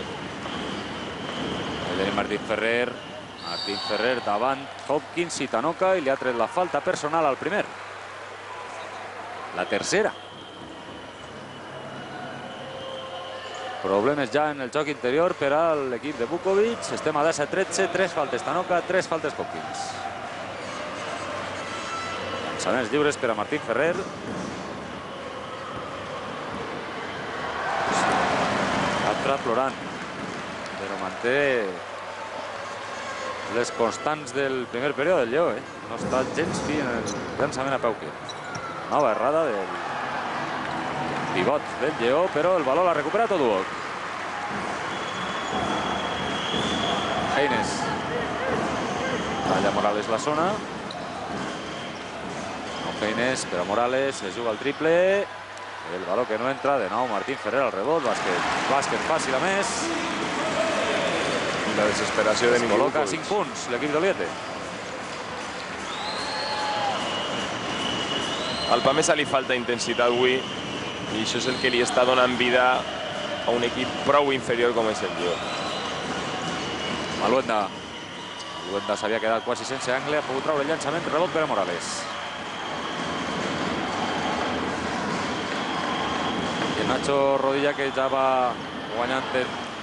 Speaker 1: El tenim Martín Ferrer. Martín Ferrer davant Hopkins i Tanoca, i li ha tret la falta personal al primer. La tercera. Problemes ja en el joc interior per a l'equip de Vukovic. Estem a disset a tretze, tres faltes Tanoca, tres faltes Hopkins. Llançaments lliures per a Martín Ferrer. Altra plorant, però manté les constants del primer període del Lleó, eh? No està gens fi en el llançament a peu quiet. Nova errada del pivot del Lleó, però el valor l'ha recuperat Oduoc. Heines. Talla Morales la zona. No Heines, però Morales es juga el triple. El valor que no entra, de nou Martín Ferrer al rebot, bàsquet, bàsquet fàcil a més.
Speaker 2: La desesperació de Miki Vukovic.
Speaker 1: Col·loca cinc punts l'equip d'Oliete.
Speaker 2: Al Pamesa li falta intensitat avui i això és el que li està donant vida a un equip prou inferior com és el Lleó.
Speaker 1: Maluenda. Maluenda s'havia quedat quasi sense angle, ha pogut treure el llançament, rebot per a Morales. I el Nacho Rodilla, que ja va guanyant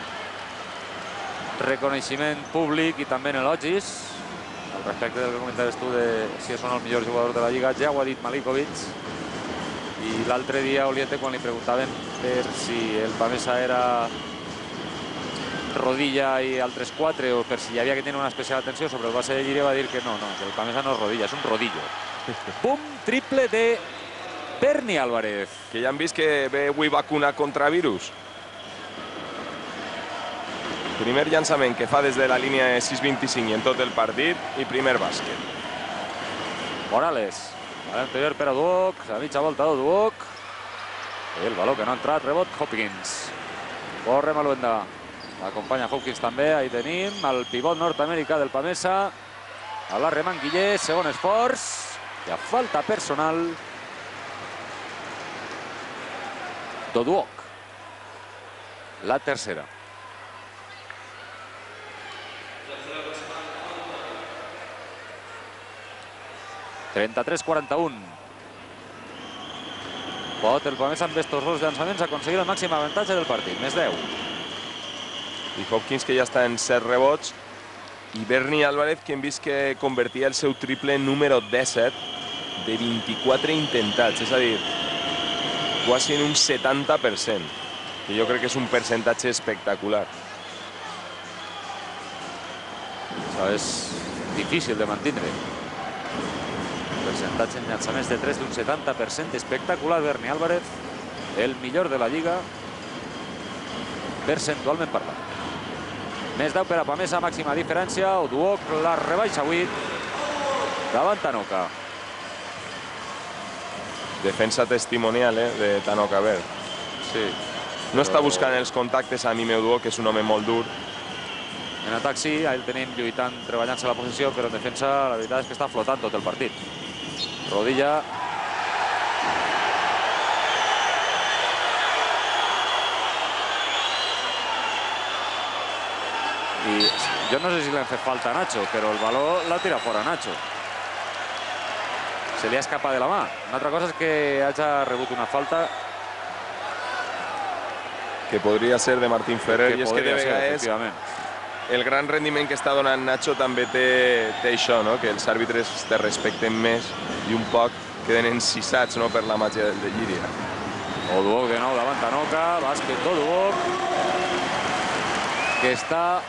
Speaker 1: reconeixement públic i també en elogis. Al respecte del que comentaves tu de si són el millor jugador de la Lliga, ja ho ha dit Malikovic. I l'altre dia, Oliete, quan li preguntaven per si el Pamesa era Rodilla i altres quatre, o per si hi havia que tenir una especial atenció sobre el base de Llíria, va dir que no, no, que el Pamesa no és Rodilla, és un rodillo. Pum, triple de Berni Álvarez.
Speaker 2: Que ja han vist que ve avui vacuna contra virus. Primer llançament que fa des de la línia de sis vint-i-cinc en tot el partit i primer bàsquet.
Speaker 1: Morales, a l'anterior per a Duoc, a mitja volta de Duoc. El baló que no ha entrat, rebot Hopkins. Corre Maluenda. L'acompanya Hopkins també, ahí tenim el pivot nord-americà del Pamesa. A la Remanguiller, segon esforç. I a falta personal de Duoc. La tercera. trenta-tres quaranta-un. Pot el Pamesa amb estos dos llançaments aconseguir el màxim avantatge del partit. Més deu.
Speaker 2: I Hopkins, que ja està en set rebots. I Berni Álvarez, que hem vist que convertia el seu triple número disset de vint-i-quatre intentats. És a dir, quasi en un setanta per cent. Que jo crec que és un percentatge espectacular.
Speaker 1: Això és difícil de mantindre. Percentatge en llançaments de tres d'un setanta per cent. Espectacular, Berni Álvarez. El millor de la Lliga, percentualment parlant. Més deu per a Pamesa, màxima diferència. Duoc la rebaixa vuit davant Tanoka.
Speaker 2: Defensa testimonial, eh, de Tanoka Verd.
Speaker 1: Sí.
Speaker 2: No està buscant els contactes a Ime Duoc, que és un home molt dur.
Speaker 1: En atac sí, ahí el tenim lluitant, treballant-se la posició, però en defensa la veritat és que està flotant tot el partit. Rodilla. I jo no sé si li han fet falta a Nacho, però el baló l'ha tirat fora Nacho. Se li ha escapat de la mà. Una altra cosa és que hagi rebut una falta
Speaker 2: que podria ser de Martín Ferrer.
Speaker 1: que
Speaker 2: I és que de
Speaker 1: podria ser,
Speaker 2: vegades
Speaker 1: efectivament.
Speaker 2: el gran rendiment que està donant Nacho també té, té això, no? Que els àrbitres te respecten més i un poc queden encisats, no? Per la màgia del de Llíria.
Speaker 1: Oduoc de nou davant Tanoka, bàsquet d'Oduoc, que està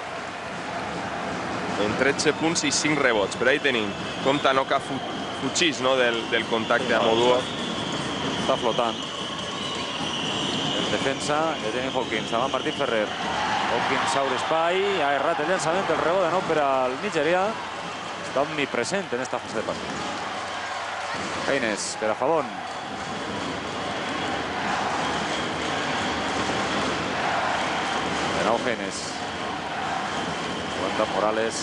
Speaker 2: en tretze punts i cinc rebots. Però ahí tenim com Tanoka fu fugís, no? del, del contacte amb Oduoc.
Speaker 1: Està flotant. En defensa, ja tenim Hopkins, davant Martín Ferrer. Hopkins s'obre espai, ha errat el llançament, el rebot de nou per al nigerià. Està omnipresent en esta fase de partit. Haynes per a Favón. De nou Haynes. Aguanta Morales.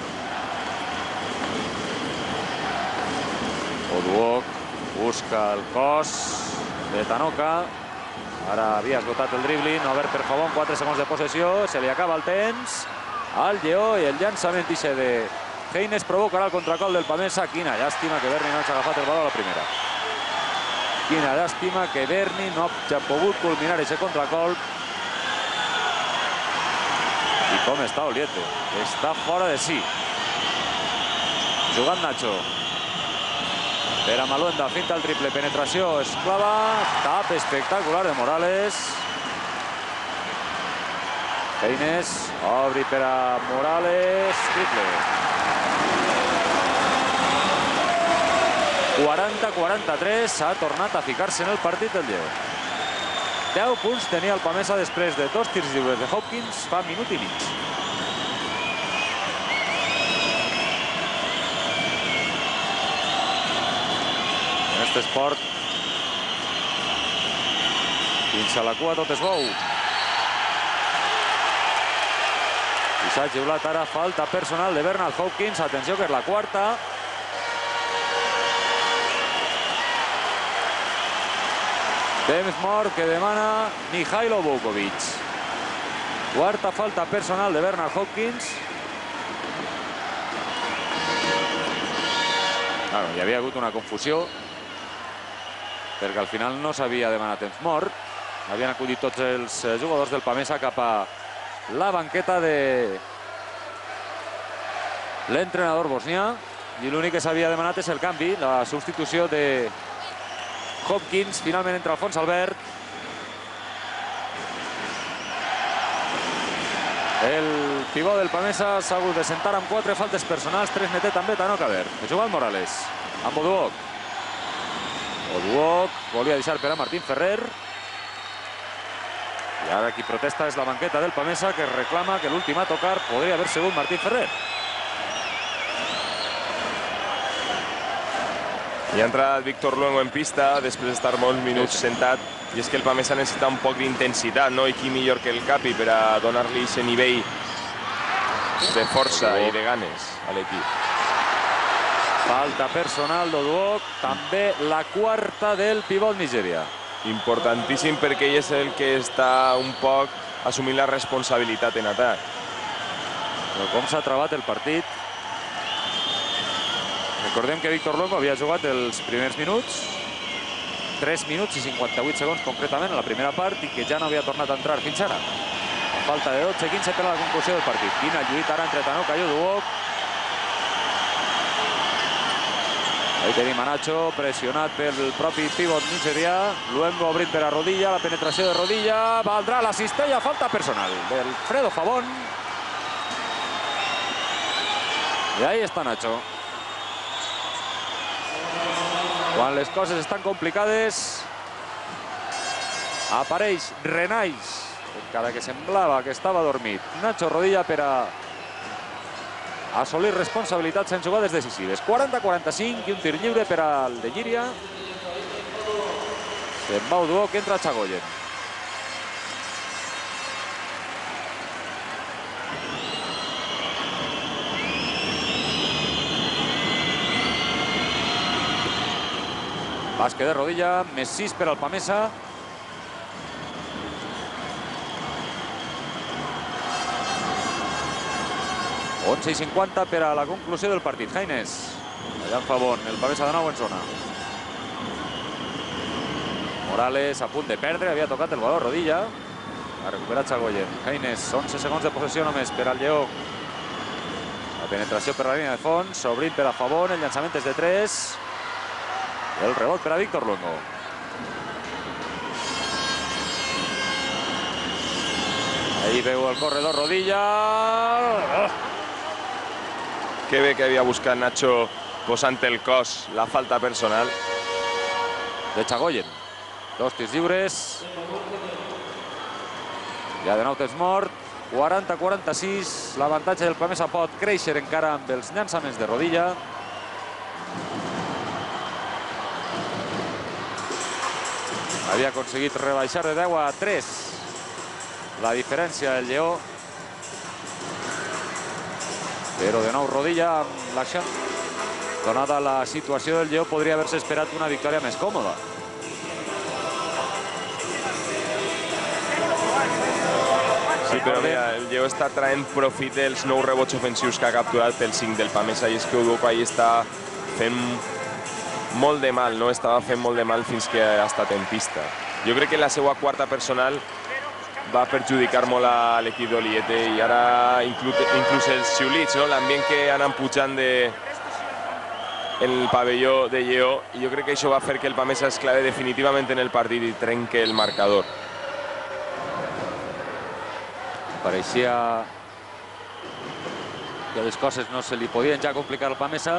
Speaker 1: Oduoc busca el cos de Tanoka. Ara havia esgotat el dribbling, obert per Favón, quatre segons de possessió, se li acaba el temps al Lleó i el llançament ixe de Haynes provocarà el contracol del Pamesa. Quina llàstima que Berni no hagi agafat el baló a la primera. Quina llàstima que Berni no hagi pogut culminar aquest contracolp. I com està Oliete? Està fora de si. Jugant Nacho. Per a Maluenda, finta el triple, penetració esclava, tap espectacular de Morales. Haynes, obri per a Morales, triple. quaranta quaranta-tres, s'ha tornat a ficar-se en el partit del Lleó. deu punts tenia el Pamesa després de dos tirs lliures de Hopkins fa minut i mig. En aquest esport, fins a la cua tot és bou. I s'ha xiulat ara falta personal de Bernard Hopkins. Atenció, que és la quarta. Temps mort que demana Mihailo Vukovic. Quarta falta personal de Bernard Hopkins. Claro, hi havia hagut una confusió perquè al final no s'havia demanat temps mort. Havien acudit tots els jugadors del Pamesa cap a la banqueta de l'entrenador bosnià i l'únic que s'havia demanat és el canvi, la substitució de Hopkins. Finalment entra Alfons Albert. El pivot del Pamesa s'ha hagut de sentar amb quatre faltes personals, tres netet també Tano Caber. Ha jugat Morales amb Oduok. Oduok volia deixar per a Martín Ferrer. I ara qui protesta és la banqueta del Pamesa, que reclama que l'últim a tocar podria haver sigut Martín Ferrer.
Speaker 2: I ha entrat Víctor Luengo en pista després d'estar molts minuts sentat, i és que el Pamesa necessita un poc d'intensitat, no? I qui millor que el Capi per a donar-li aquest nivell de força i de ganes a l'equip.
Speaker 1: Falta personal d'Oduok, també la quarta del pivot nigerià.
Speaker 2: Importantíssim perquè ell és el que està un poc assumint la responsabilitat en atac.
Speaker 1: Però com s'ha travat el partit. Recordem que Víctor Luengo havia jugat els primers minuts, tres minuts i cinquanta-vuit segons concretament a la primera part, i que ja no havia tornat a entrar fins ara. A falta de dotze quinze per a la conclusió del partit. Quina lluita ara entre Tanoka i Oduok. Ahí tenim a Nacho, pressionat pel propi pivot nigerià. Luengo obrint per a Rodilla, la penetració de Rodilla. Valdrà la cistella, falta personal d'Alfredo Favón. I ahí està Nacho. Quan les coses estan complicades, apareix, renaix, encara que semblava que estava dormit, Nacho Rodilla per a assolir responsabilitats en jugades decisives. quaranta quaranta-cinc i un tir lliure per al de Llíria. Se'n va Oduok, que entra Chagoyen. Bàsquet de Rodilla, més sis per al Pamesa. onze i cinquanta per a la conclusió del partit. Haines, allà en Favón, el Pamesa de nou en zona. Morales a punt de perdre, havia tocat el valor Rodilla. Ha recuperat Chagoyen. Haines, onze segons de possessió només per al Lleó. La penetració per la línia de fons, obrint per a Favón, el llançament és de tres. El rebot per a Víctor Luengo. Ahí veu el corredor Rodilla. Oh.
Speaker 2: Que bé que havia buscat Nacho posant el cos, la falta personal.
Speaker 1: De Chagoyen. Dos tirs lliures. Ja de nou temps mort. quaranta quaranta-sis. L'avantatge del Pamesa pot créixer encara amb els llançaments de Rodilla. Havia aconseguit rebaixar de deu a tres la diferència del Lleó. Però de nou Rodilla amb l'acció. Donada la situació del Lleó, podria haver-se esperat una victòria més còmoda.
Speaker 2: Sí, però mira, el Lleó està traient profit dels nou rebots ofensius que ha capturat pel cinc del Pamesa, i és que Oduok ahí està fent molt de mal, no? Estava fent molt de mal fins que ha estat en pista. Jo crec que la seva quarta personal va perjudicar molt a l'equip d'Oliete, i ara inclús, inclús els xiulits, no? L'ambient que han pujant de el pavelló de Lleó, i jo crec que això va fer que el Pamesa es clave definitivament en el partit i trenque el marcador.
Speaker 1: Pareixia que les coses no se li podien ja complicar al Pamesa,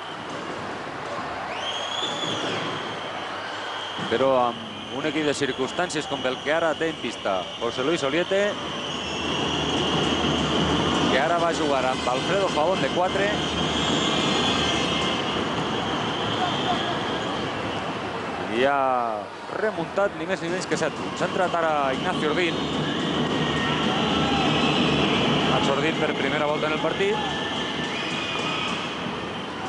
Speaker 1: però amb un equip de circumstàncies com el que ara té en pista José Luis Oliete, que ara va jugar amb Alfredo Favón de quatre. I ha remuntat ni més ni menys que set punts. Ha entrat ara Ignacio Ordín. Ordín per primera volta en el partit.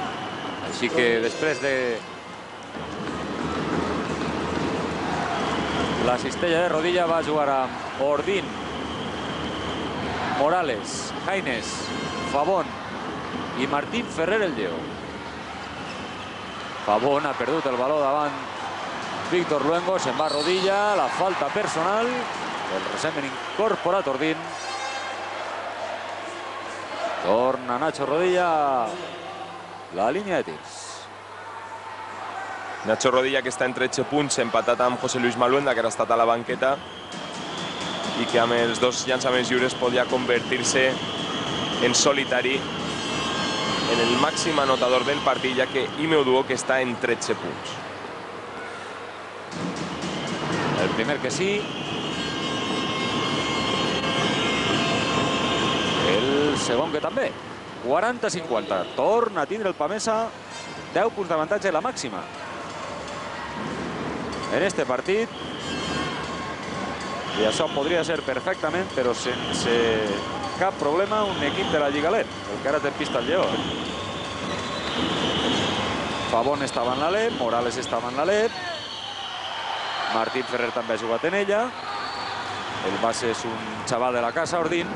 Speaker 1: Així que després de La cistella de rodilla va a jugar amb Ordín, Morales, Haines, Favón i Martín Ferrer el lleó. Favón ha perdut el baló davant Víctor Luengo, se'n va a rodilla, la falta personal del recentment incorporat Ordín. Torna Nacho Rodilla a la línia de tirs.
Speaker 2: Nacho Rodilla, que està en tretze punts, empatat amb José Luis Maluenda, que ara ha estat a la banqueta, i que amb els dos llançaments lliures podia convertir-se en solitari en el màxim anotador del partit, ja que Ime Oduo, que està en tretze punts.
Speaker 1: El primer que sí. El segon que també. quaranta cinquanta. Torna a tindre el Pamesa deu punts d'avantatge, la màxima en este partit. I això podria ser perfectament, però sense cap problema, un equip de la Lligalet, el que ara té pista el lleó. Favón estava en l'Alep, Morales estava en l'Alep, Martín Ferrer també ha jugat en ella. El base és un xaval de la casa, Ordín.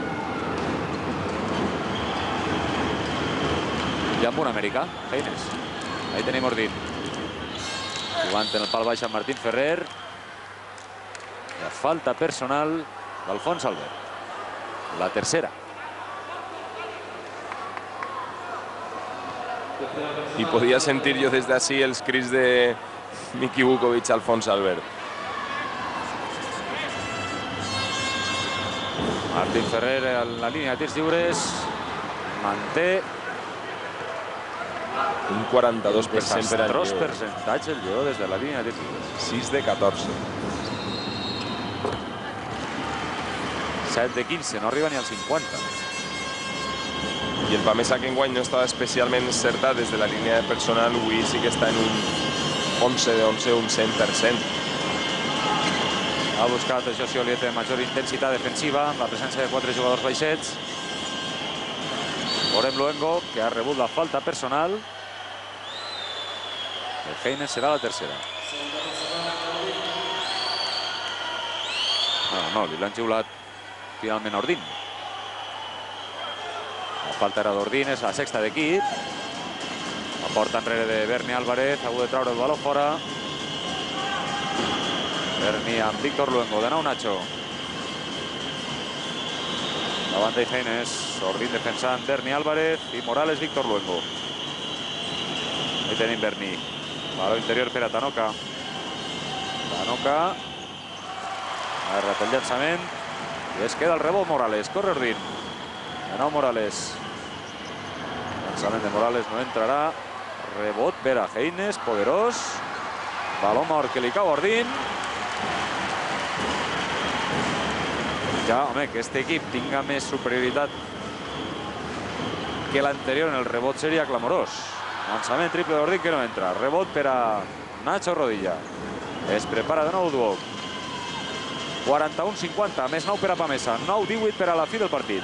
Speaker 1: I amb un americà, Haines. Ahí tenim Ordín. Jugant en el pal baix amb Martín Ferrer. La falta personal d'Alfons Albert. La tercera.
Speaker 2: I podia sentir jo des d'ací els crits de Miki Vukovic, Alfons Albert.
Speaker 1: Martín Ferrer en la línia de tirs lliures. Manté
Speaker 2: un quaranta-dos per cent per al
Speaker 1: desastrós
Speaker 2: lleó.
Speaker 1: percentatge el lleó des de la línia de tirs lliures.
Speaker 2: sis de catorze.
Speaker 1: set de quinze, no arriba ni al cinquanta.
Speaker 2: I el Pamesa, que enguany no estava especialment encertat des de la línia de personal, avui sí que està en un onze de onze, un cent per cent.
Speaker 1: Ha buscat el Josi Oliete major intensitat defensiva amb la presència de quatre jugadors baixets. Veurem Luengo, que ha rebut la falta personal. El Haines serà la tercera. No, no, li l'han xiulat finalment a Ordín. La falta era d'Ordín, és la sexta d'equip. La porta enrere de Berni Álvarez, ha hagut de traure el baló fora. Berni amb Víctor Luengo, de nou Nacho. Davant de Haines, Ordín defensant Berni Álvarez i Morales, Víctor Luengo. Ahí tenim Berni. Baló interior per a Tanoka. Tanoka. Ha errat el llançament. I es queda el rebot Morales. Corre Ordín. De nou Morales. Llançament de Morales no entrarà. Rebot per a Haines, poderós. Baló mort que li cau a Ordín. Ja, home, que este equip tinga més superioritat que l'anterior en el rebot seria clamorós. Llançament triple d'Ordín que no entra. Rebot per a Nacho Rodilla. Es prepara de nou Duoc. quaranta-un cinquanta, més nou per a Pamesa. nou divuit per a la fi del partit.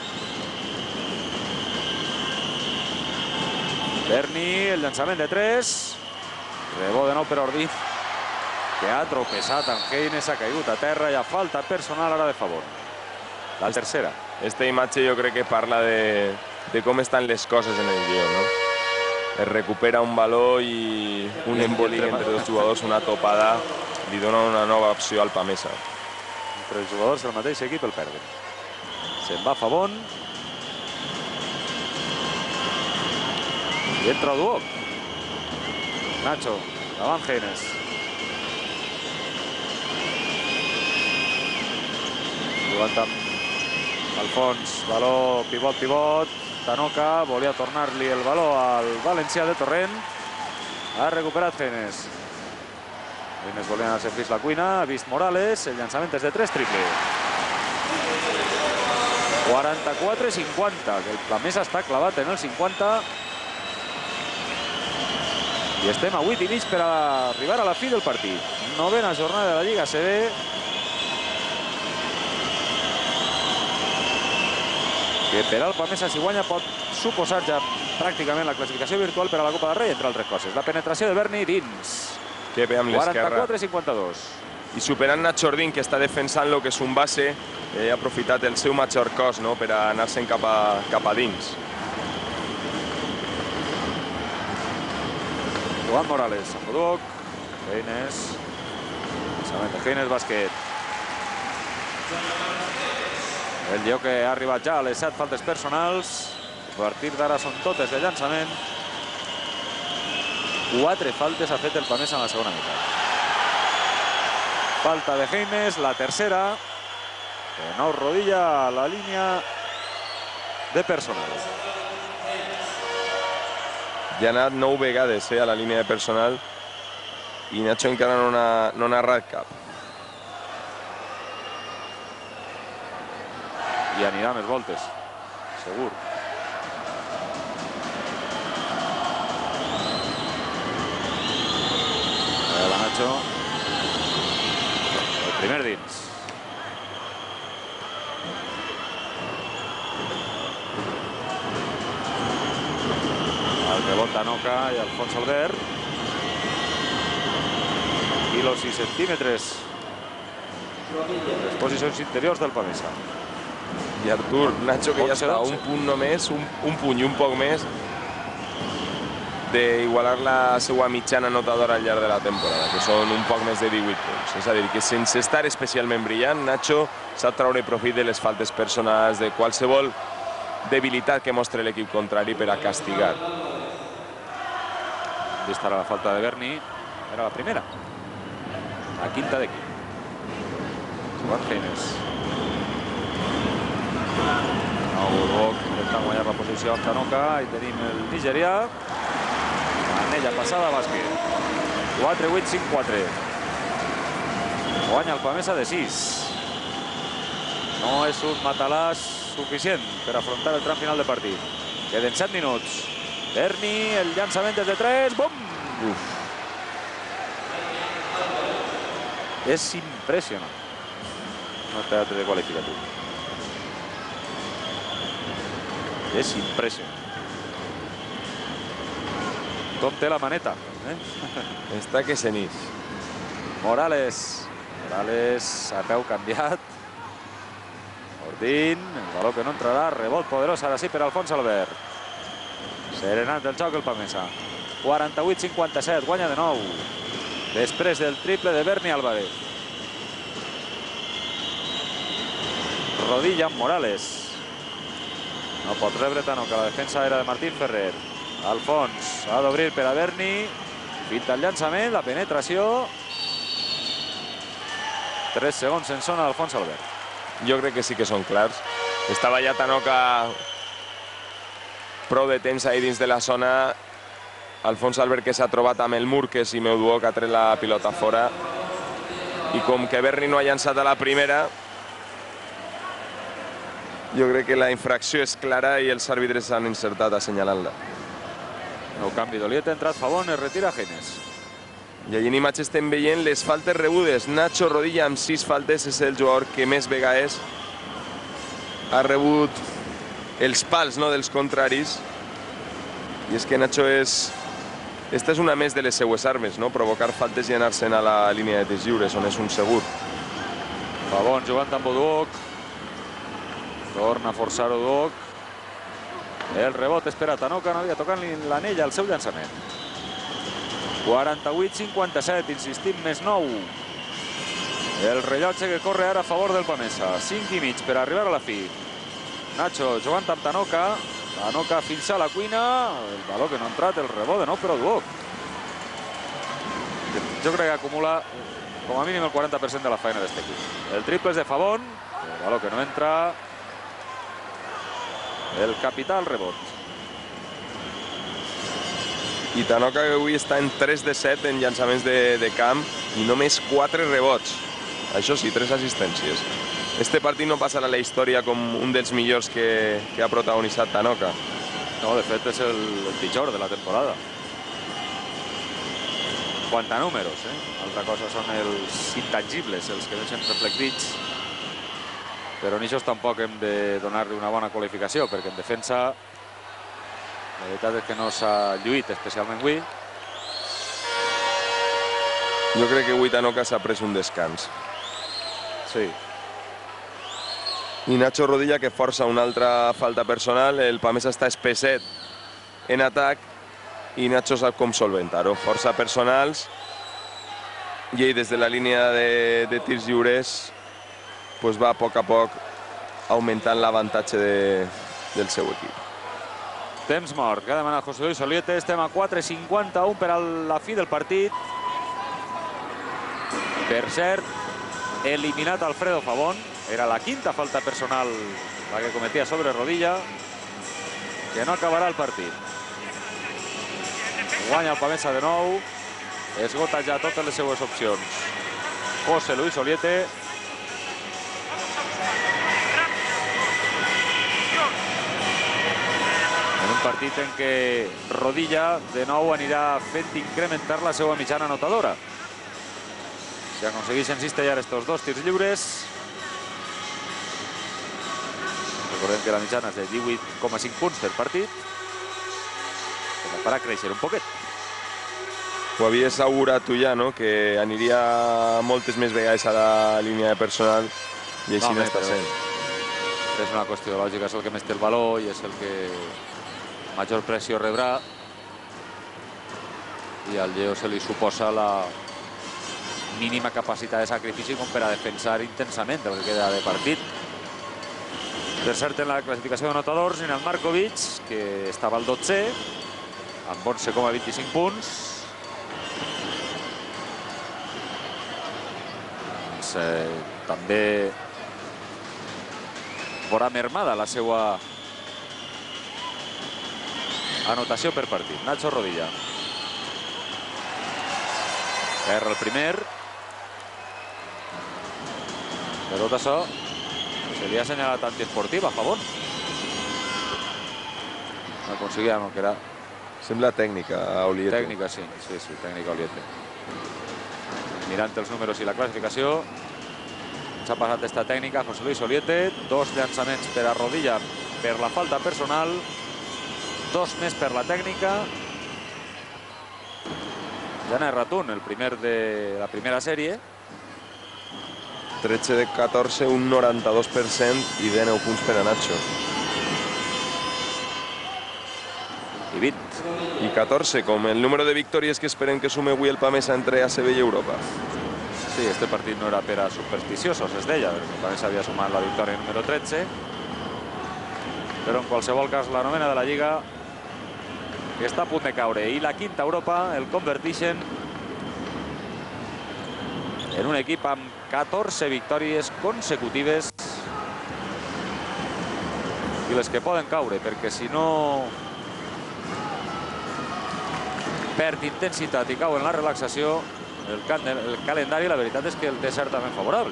Speaker 1: Berni, el llançament de tres. Rebot de nou per a Ordín, que ha tropezat amb Haines, ha caigut a terra i ha falta personal ara de favor. La tercera.
Speaker 2: Esta imatge jo crec que parla de, de com estan les coses en el guió, no? Es recupera un baló i un embolic entre dos jugadors, una topada, li dona una nova opció al Pamesa.
Speaker 1: Entre els jugadors del mateix equip el perden. Se'n va Favón. I entra Duoc. Nacho, davant Haines. Jugant amb Alfons, baló pivot-pivot. Tanoka volia tornar-li el baló al valencià de Torrent. Ha recuperat Haines. Haines volia anar-se fins la cuina, ha vist Morales, el llançament és de tres, triple. quaranta-quatre cinquanta, que el Pamesa està clavat en el cinquanta. I estem a vuit i mig per arribar a la fi del partit. Novena jornada de la Lliga A C B. Que per al Pamesa, si guanya, pot suposar ja pràcticament la classificació virtual per a la Copa del Rei, entre altres coses. La penetració de Berni dins.
Speaker 2: Que bé amb l'esquerra.
Speaker 1: quaranta-quatre cinquanta-dos.
Speaker 2: i superant Nacho Ordín, que està defensant el que és un base, ha aprofitat el seu major cos per anar-se'n cap a dins.
Speaker 1: Joan Morales, amb Buduc, Heines, llançament de Heines, bàsquet. El lleó que ha arribat ja a les set faltes personals. A partir d'ara són totes de llançament. Quatre faltes ha fet el Pamesa en la segona meitat. Falta de Heines, la tercera. De nou Rodilla a la línia de personal.
Speaker 2: Ja ha anat nou vegades a la línia de personal i Nacho encara no n'ha errat cap.
Speaker 1: I anirà més voltes, segur. Allà va Nacho. El primer dins. El rebot Tanoca i Alfons Albert. I los sis centímetres. Les posicions interiors del Pamesa.
Speaker 2: I Artur, Nacho, que ja està un punt només, un punt i un poc més d'igualar la seva mitjana anotadora al llarg de la temporada, que són un poc més de divuit punts. És a dir, que sense estar especialment brillant, Nacho sap treure profit de les faltes personals, de qualsevol debilitat que mostra l'equip contrari per a castigar.
Speaker 1: Vista ara la falta de Berni, era la primera. La quinta d'equip. Joan Heines. Buduc intentant guanyar la posició amb Tanoca i tenim el nigerià. Anella passada, bàsquet. quatre vuit cinc quatre. Guanya el Pamesa de sis. No és un matalàs suficient per afrontar el tram final de partit. Queden set minuts. Berni, el llançament des de tres. Bum! Uf. És impressionant. No té altre de qualificatiu. És impressionant. Com té la maneta. Eh?
Speaker 2: Està que se n'ix.
Speaker 1: Morales. Morales a peu canviat. Ordín. El valor que no entrarà. Rebot poderós ara sí per Alfons Albert. Serenat del joc el Pamesa. quaranta-vuit cinquanta-set. Guanya de nou. Després del triple de Berni Álvarez. Rodilla amb Morales. No pot rebre Tanoca, la defensa era de Martín Ferrer. Alfons ha d'obrir per a Berni. Pinta el llançament, la penetració. Tres segons en zona d'Alfons Albert.
Speaker 2: Jo crec que sí que són clars. Estava ja Tanoca prou de temps ahir dins de la zona. Alfons Albert que s'ha trobat amb el mur, que si meu Duoc ha tret la pilota fora. I com que Berni no ha llançat a la primera, jo crec que la infracció és clara i els àrbitres s'han encertat assenyalant-la.
Speaker 1: Nou canvi d'Oliet, ha entrat Favón, es retira Heines.
Speaker 2: I allí en imatge estem veient les faltes rebudes. Nacho Rodilla amb sis faltes és el jugador que més vegades ha rebut els pals dels contraris. I és que Nacho és... Esta és una més de les seues armes, provocar faltes i anar-se'n a la línia de tirs lliures, on és un segur.
Speaker 1: Favón jugant amb Buduc. Torna a forçar Buduc. El rebot és per a Tanoca, no havia tocat l'anella al seu llançament. quaranta-vuit cinquanta-set, insistim, més nou. El rellotge que corre ara a favor del Pamesa. cinc i mig per arribar a la fi. Nacho jugant amb Tanoca. Tanoca fins a la cuina. El valor que no ha entrat, el rebot de nou per a Buduc. Jo crec que acumula com a mínim el quaranta per cent de la feina d'aquest equip. El triple és de Favón. El valor que no entra. El capità al rebot.
Speaker 2: I Tanoca que avui està en tres de set en llançaments de, de camp i només quatre rebots. Això sí, tres assistències. Este partit no passarà a la història com un dels millors que, que ha protagonitzat Tanoca.
Speaker 1: No, de fet és el, el pitjor de la temporada. Quant a números, eh? Altra cosa són els intangibles, els que deixen reflectits. Però en això tampoc hem de donar-li una bona qualificació, perquè en defensa la veritat és que no s'ha lluït especialment avui.
Speaker 2: Jo crec que Huitanoca s'ha pres un descans.
Speaker 1: Sí.
Speaker 2: I Nacho Rodilla, que força una altra falta personal. El Pamesa està espesset en atac i Nacho sap com solventar-ho. Força personals i ell des de la línia de, de tirs lliures pues va a poc a poc augmentant l'avantatge de, del seu equip.
Speaker 1: Temps mort, que ha demanat José Luis Oliete. Estem a quatre cinquanta-u per a la fi del partit. Per cert, eliminat Alfredo Fabón. Era la quinta falta personal la que cometia sobre Rodilla, que no acabarà el partit. Guanya el Pamesa de nou. Esgota ja totes les seues opcions José Luis Oliete. En un partit en què Rodilla de nou anirà fent incrementar la seva mitjana anotadora. Si aconsegueixen cistellar estos dos tirs lliures, recordem que la mitjana és de divuit coma cinc punts per partit, que farà créixer un poquet.
Speaker 2: Ho havies augurat tu ja, no? Que aniria moltes més vegades a la línia de personal i així no està sent.
Speaker 1: És una qüestió lògica, és el que més té el valor i és el que major pressió rebrà. I al Lleó se li suposa la mínima capacitat de sacrifici com per a defensar intensament el que queda de partit. Per cert, en la classificació d'anotadors, en el Markovic, que estava al dotzè, amb onze coma vint-i-cinc punts. Doncs, eh, també veurà mermada la seva anotació per partit. Nacho Rodilla. Erra el primer. De tot això, se li ha assenyalat antiesportiva a Fabón. No aconseguia el que era.
Speaker 2: Sembla tècnica a Oliete.
Speaker 1: Tècnica, sí, sí, sí, tècnica a Oliete. Mirant els números i la classificació, s'ha passat esta tècnica José Luis Oliete. Dos llançaments per a Rodilla per la falta personal, dos més per la tècnica. Ja n'ha errat un, el primer de la primera sèrie.
Speaker 2: tretze de catorze, un noranta-dos per cent i dinou punts per a Nacho.
Speaker 1: I vint.
Speaker 2: I catorze, com el número de victòries que esperem que sume avui el Pamesa entre A C B i Europa.
Speaker 1: Sí, este partit no era per a supersticiosos, es deia. El Pamesa havia sumat la victòria número tretze. Però en qualsevol cas, la novena de la Lliga que està a punt de caure. I la quinta Europa el converteixen en un equip amb catorze victòries consecutives i les que poden caure, perquè si no perd intensitat i cau en la relaxació, el, el calendari, la veritat és que el té certament favorable.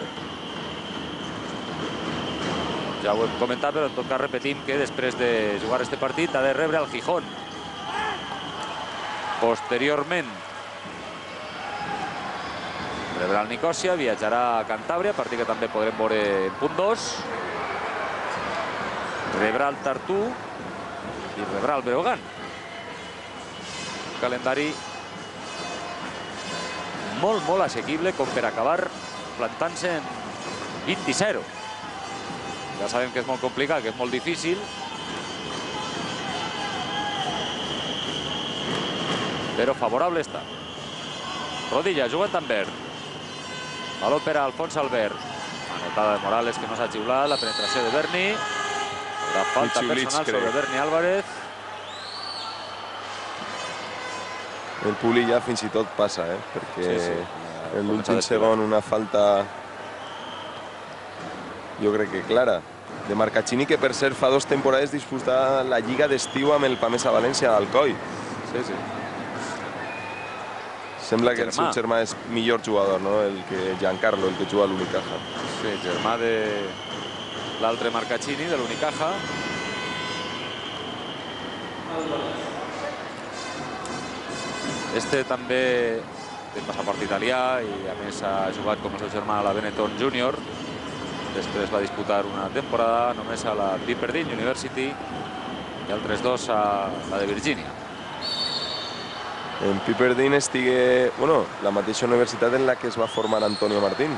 Speaker 1: Ja ho hem comentat, però en tot cas repetim que després de jugar este partit ha de rebre el Gijón. Posteriorment rebrà el Nicòsia, viatjarà a Cantàbria, partit que també podrem veure en punt dos. Rebrà el Tartú i rebrà el Breogán. Un calendari molt, molt assequible com per acabar plantant-se en vint i zero. Ja sabem que és molt complicat, que és molt difícil. Però favorable està. Rodilla, jugant amb verd. Valor per a Alfons Albert. Anotada de Morales, que no s'ha xiulat. La penetració de Berni. La falta personal sobre Berni Álvarez.
Speaker 2: El Puli ja fins i tot passa, eh? Perquè en l'últim segon una falta, jo crec que clara, de Marcaccini, que per cert fa dues temporades disputa la Lliga d'estiu amb el Pamesa València d'Alcoi.
Speaker 1: Sí, sí.
Speaker 2: Sembla que el seu germà és millor jugador, no? El que Giancarlo, el que juga a l'Unicaja.
Speaker 1: Sí, germà de l'altre Marcaccini, de l'Unicaja. Este també té passaport italià i a més ha jugat com el seu germà a la Benetton Junior. Després va disputar una temporada només a la Pepperdine University i altres dos a la de Virgínia.
Speaker 2: en Pepperdine estigui, bueno, la mateixa universitat en la que es va formar Antonio Martín,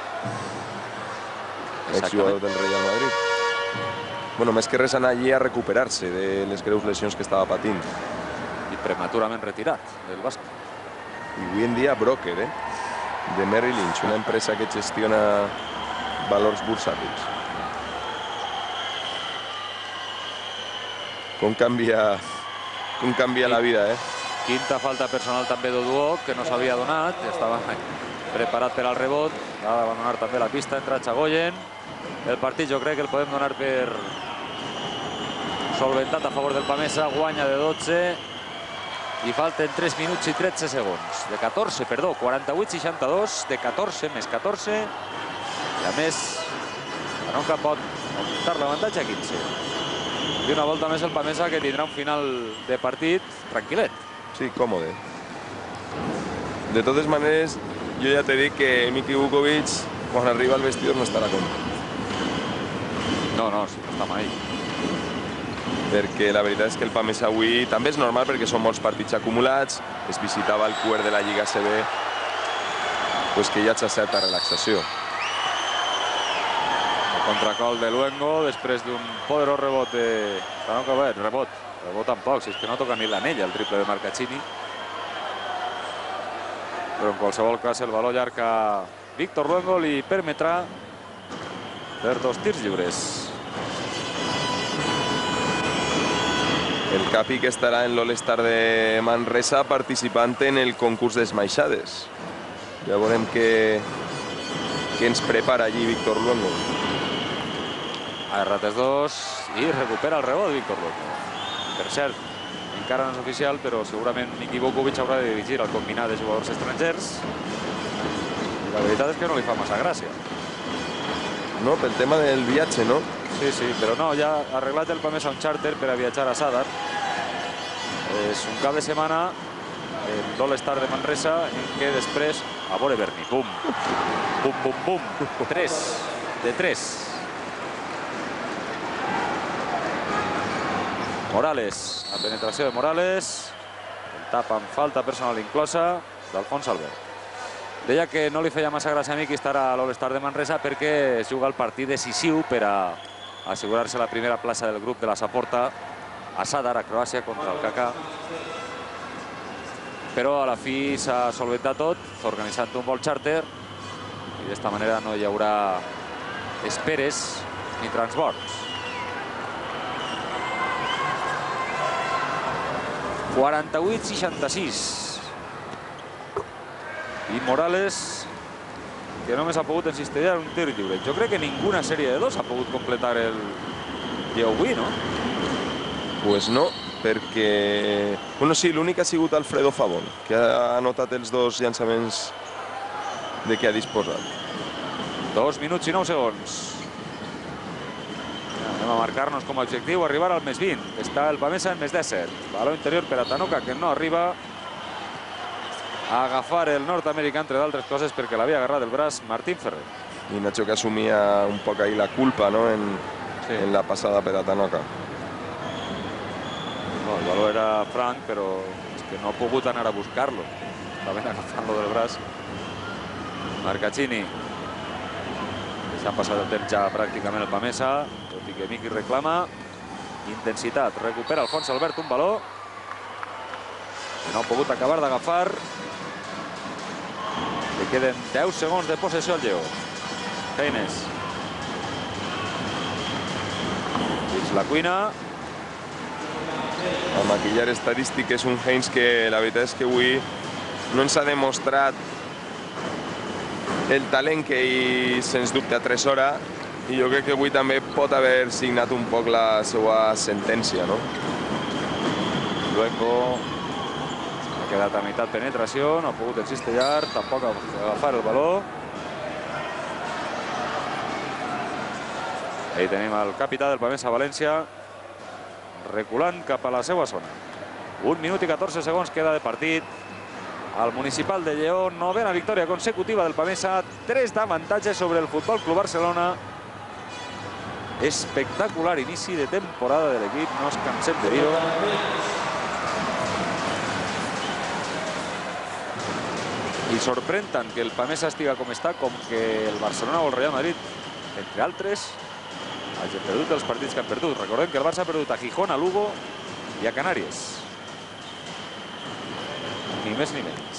Speaker 2: exjugador del Real Madrid. Bueno, més que res anar allí a recuperar-se de les greus lesions que estava patint.
Speaker 1: I prematurament retirat del bàsquet.
Speaker 2: I avui en dia broker, eh? De Merrill Lynch, una empresa que gestiona valors bursàtils. Com canvia, com canvia la vida, eh?
Speaker 1: Quinta falta personal també d'Oduoc, que no s'havia donat. Estava preparat per al rebot. Va abandonar també la pista, entra Chagoyen. El partit jo crec que el podem donar per solventat a favor del Pamesa. Guanya de dotze. I falten tres minuts i tretze segons. De catorze, perdó, quaranta-vuit seixanta-dos. De catorze més catorze. I a més, Tanoca pot augmentar l'avantatge a quinze. I una volta més el Pamesa, que tindrà un final de partit tranquil·let.
Speaker 2: Sí, còmode. De totes maneres, jo ja t'he dit que Miki Vukovic, quan arriba al vestidor, no estarà content.
Speaker 1: No, no, sí, no està mai.
Speaker 2: Perquè la veritat és que el Pamesa avui també és normal, perquè són molts partits acumulats, es visitava el cuer de la Lliga A C B, pues que hi ha certa relaxació.
Speaker 1: El contracol de Luengo, després d'un poderós rebot de Tanoca. Bé, rebot, rebot tampoc, si és que no toca ni l'anella el triple de Marcaccini. Però en qualsevol cas el valor llarg a Víctor Luengo li permetrà fer dos tirs lliures.
Speaker 2: El Capi, que estarà en l'All-Star de Manresa participant en el concurs d'esmaixades. Ja veurem què, què ens prepara allí Víctor Luengo.
Speaker 1: A rates dos i recupera el rebot Víctor Luengo. Per cert, encara no és oficial, però segurament Miki Vukovic haurà de dirigir el combinat de jugadors estrangers. I la veritat és que no li fa massa gràcia.
Speaker 2: No, pel tema del viatge, no?
Speaker 1: Sí, sí, però no, ja ha arreglat el Pamesa un xàrter per a viatjar a Sadar. És un cap de setmana en l'All-Star de Manresa, en què després, a veure Berni, bum, bum, bum, bum, tres, de tres. Morales, la penetració de Morales, el tap amb falta personal inclosa d'Alfons Albert. Deia que no li feia massa gràcia a Miki estar a l'All-Star de Manresa perquè es juga el partit decisiu per a assegurar-se la primera plaça del grup de la Saporta a Sadar, a Croàcia, contra el K K. Però a la fi s'ha solventat tot, organitzant un vol xàrter, i d'esta manera no hi haurà esperes ni transbords. quaranta-vuit seixanta-sis. I Morales, que només ha pogut encistellar un tir lliure. Jo crec que ninguna sèrie de dos ha pogut completar el avui, no?
Speaker 2: Pues no, perquè... Bueno, sí, l'únic ha sigut Alfredo Favón, que ha anotat els dos llançaments de què ha disposat.
Speaker 1: Dos minuts i nou segons. Anem a marcar-nos com a objectiu arribar al més vint. Està el Pamesa en més disset. Valor interior per a Tanoca, que no arriba a agafar el nord-americà, entre d'altres coses, perquè l'havia agarrat el braç Martín Ferrer.
Speaker 2: I Nacho, que assumia un poc ahí la culpa, ¿no? En, sí. en la passada per a Tanoca.
Speaker 1: No, el valor era franc, però és que no ha pogut anar a buscar-lo. Estaven agafant-lo del braç. Marcaccini. S'ha passat el temps ja pràcticament el Pamesa, tot i que Miki reclama intensitat. Recupera Alfons Albert un valor que no ha pogut acabar d'agafar. Li queden deu segons de possessió al Lleó. Haynes. Dins la cuina.
Speaker 2: El maquillar estadístic és un Haynes que la veritat és que avui no ens ha demostrat el talent que ell, sens dubte, atresora, i jo crec que avui també pot haver signat un poc la seva sentència, no?
Speaker 1: Luengo ha quedat a meitat penetració, no ha pogut encistellar, tampoc agafar el valor. Ahí tenim el capità del Pamesa València reculant cap a la seva zona. Un minut i catorze segons queda de partit. Al Municipal de Lleó, novena victòria consecutiva del Pamesa, tres d'avantatge sobre el Futbol Club Barcelona. Espectacular inici de temporada de l'equip, no ens cansem de dir-ho. li sorprèn tant que el Pamesa estiga com està com que el Barcelona o el Real Madrid, entre altres, hagin perdut els partits que han perdut. Recordem que el Barça ha perdut a Gijón, a Lugo i a Canàries. Ni més ni menys.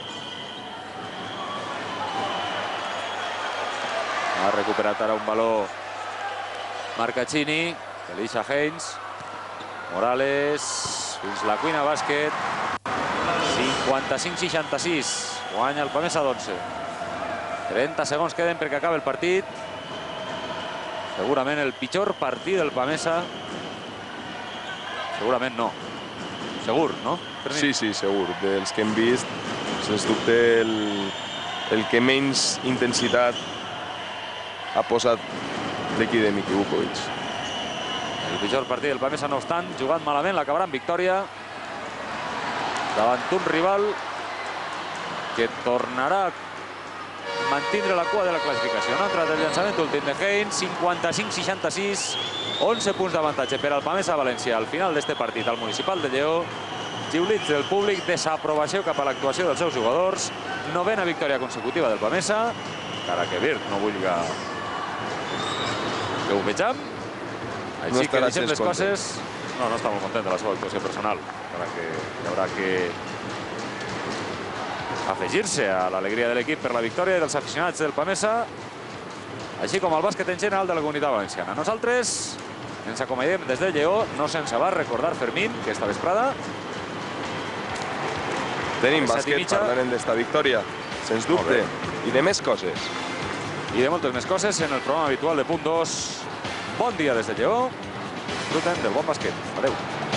Speaker 1: Ha recuperat ara un valor Marcaccini, que li deixa Heinz. Morales, fins la cuina bàsquet. cinquanta-cinc seixanta-sis. Guanya el Pamesa d'onze. trenta segons queden perquè acabi el partit. Segurament el pitjor partit del Pamesa. Segurament no. Segur, no?
Speaker 2: Sí, sí, segur. Dels que hem vist, sens dubte el, el que menys intensitat ha posat l'equip de Miki Vukovic.
Speaker 1: El pitjor partit del Pamesa, no obstant, jugant malament, l'acabarà en victòria davant un rival que tornarà a mantindre la cua de la classificació. No ha entrat el llançament últim de Heinz, cinquanta-cinc seixanta-sis, onze punts d'avantatge per al Pamesa València al final d'este partit al Municipal de Lleó. Xiulits del públic, desaprovació cap a l'actuació dels seus jugadors, novena victòria consecutiva del Pamesa, encara que Birk no vulga que ho vegem. Així que deixem les coses... No, no està molt content de la seva actuació personal, encara que hi haurà que afegir-se a l'alegria de l'equip per la victòria dels aficionats del Pamesa, així com el bàsquet en general de la Comunitat Valenciana. Nosaltres ens acomiadem des de Lleó, no sense va recordar Fermín que esta vesprada
Speaker 2: tenim bàsquet, parlarem d'esta victòria, sens dubte, i de més coses.
Speaker 1: I de moltes més coses en el programa habitual de Punt dos. Bon dia des de Lleó, disfruten del bon bàsquet. Adéu.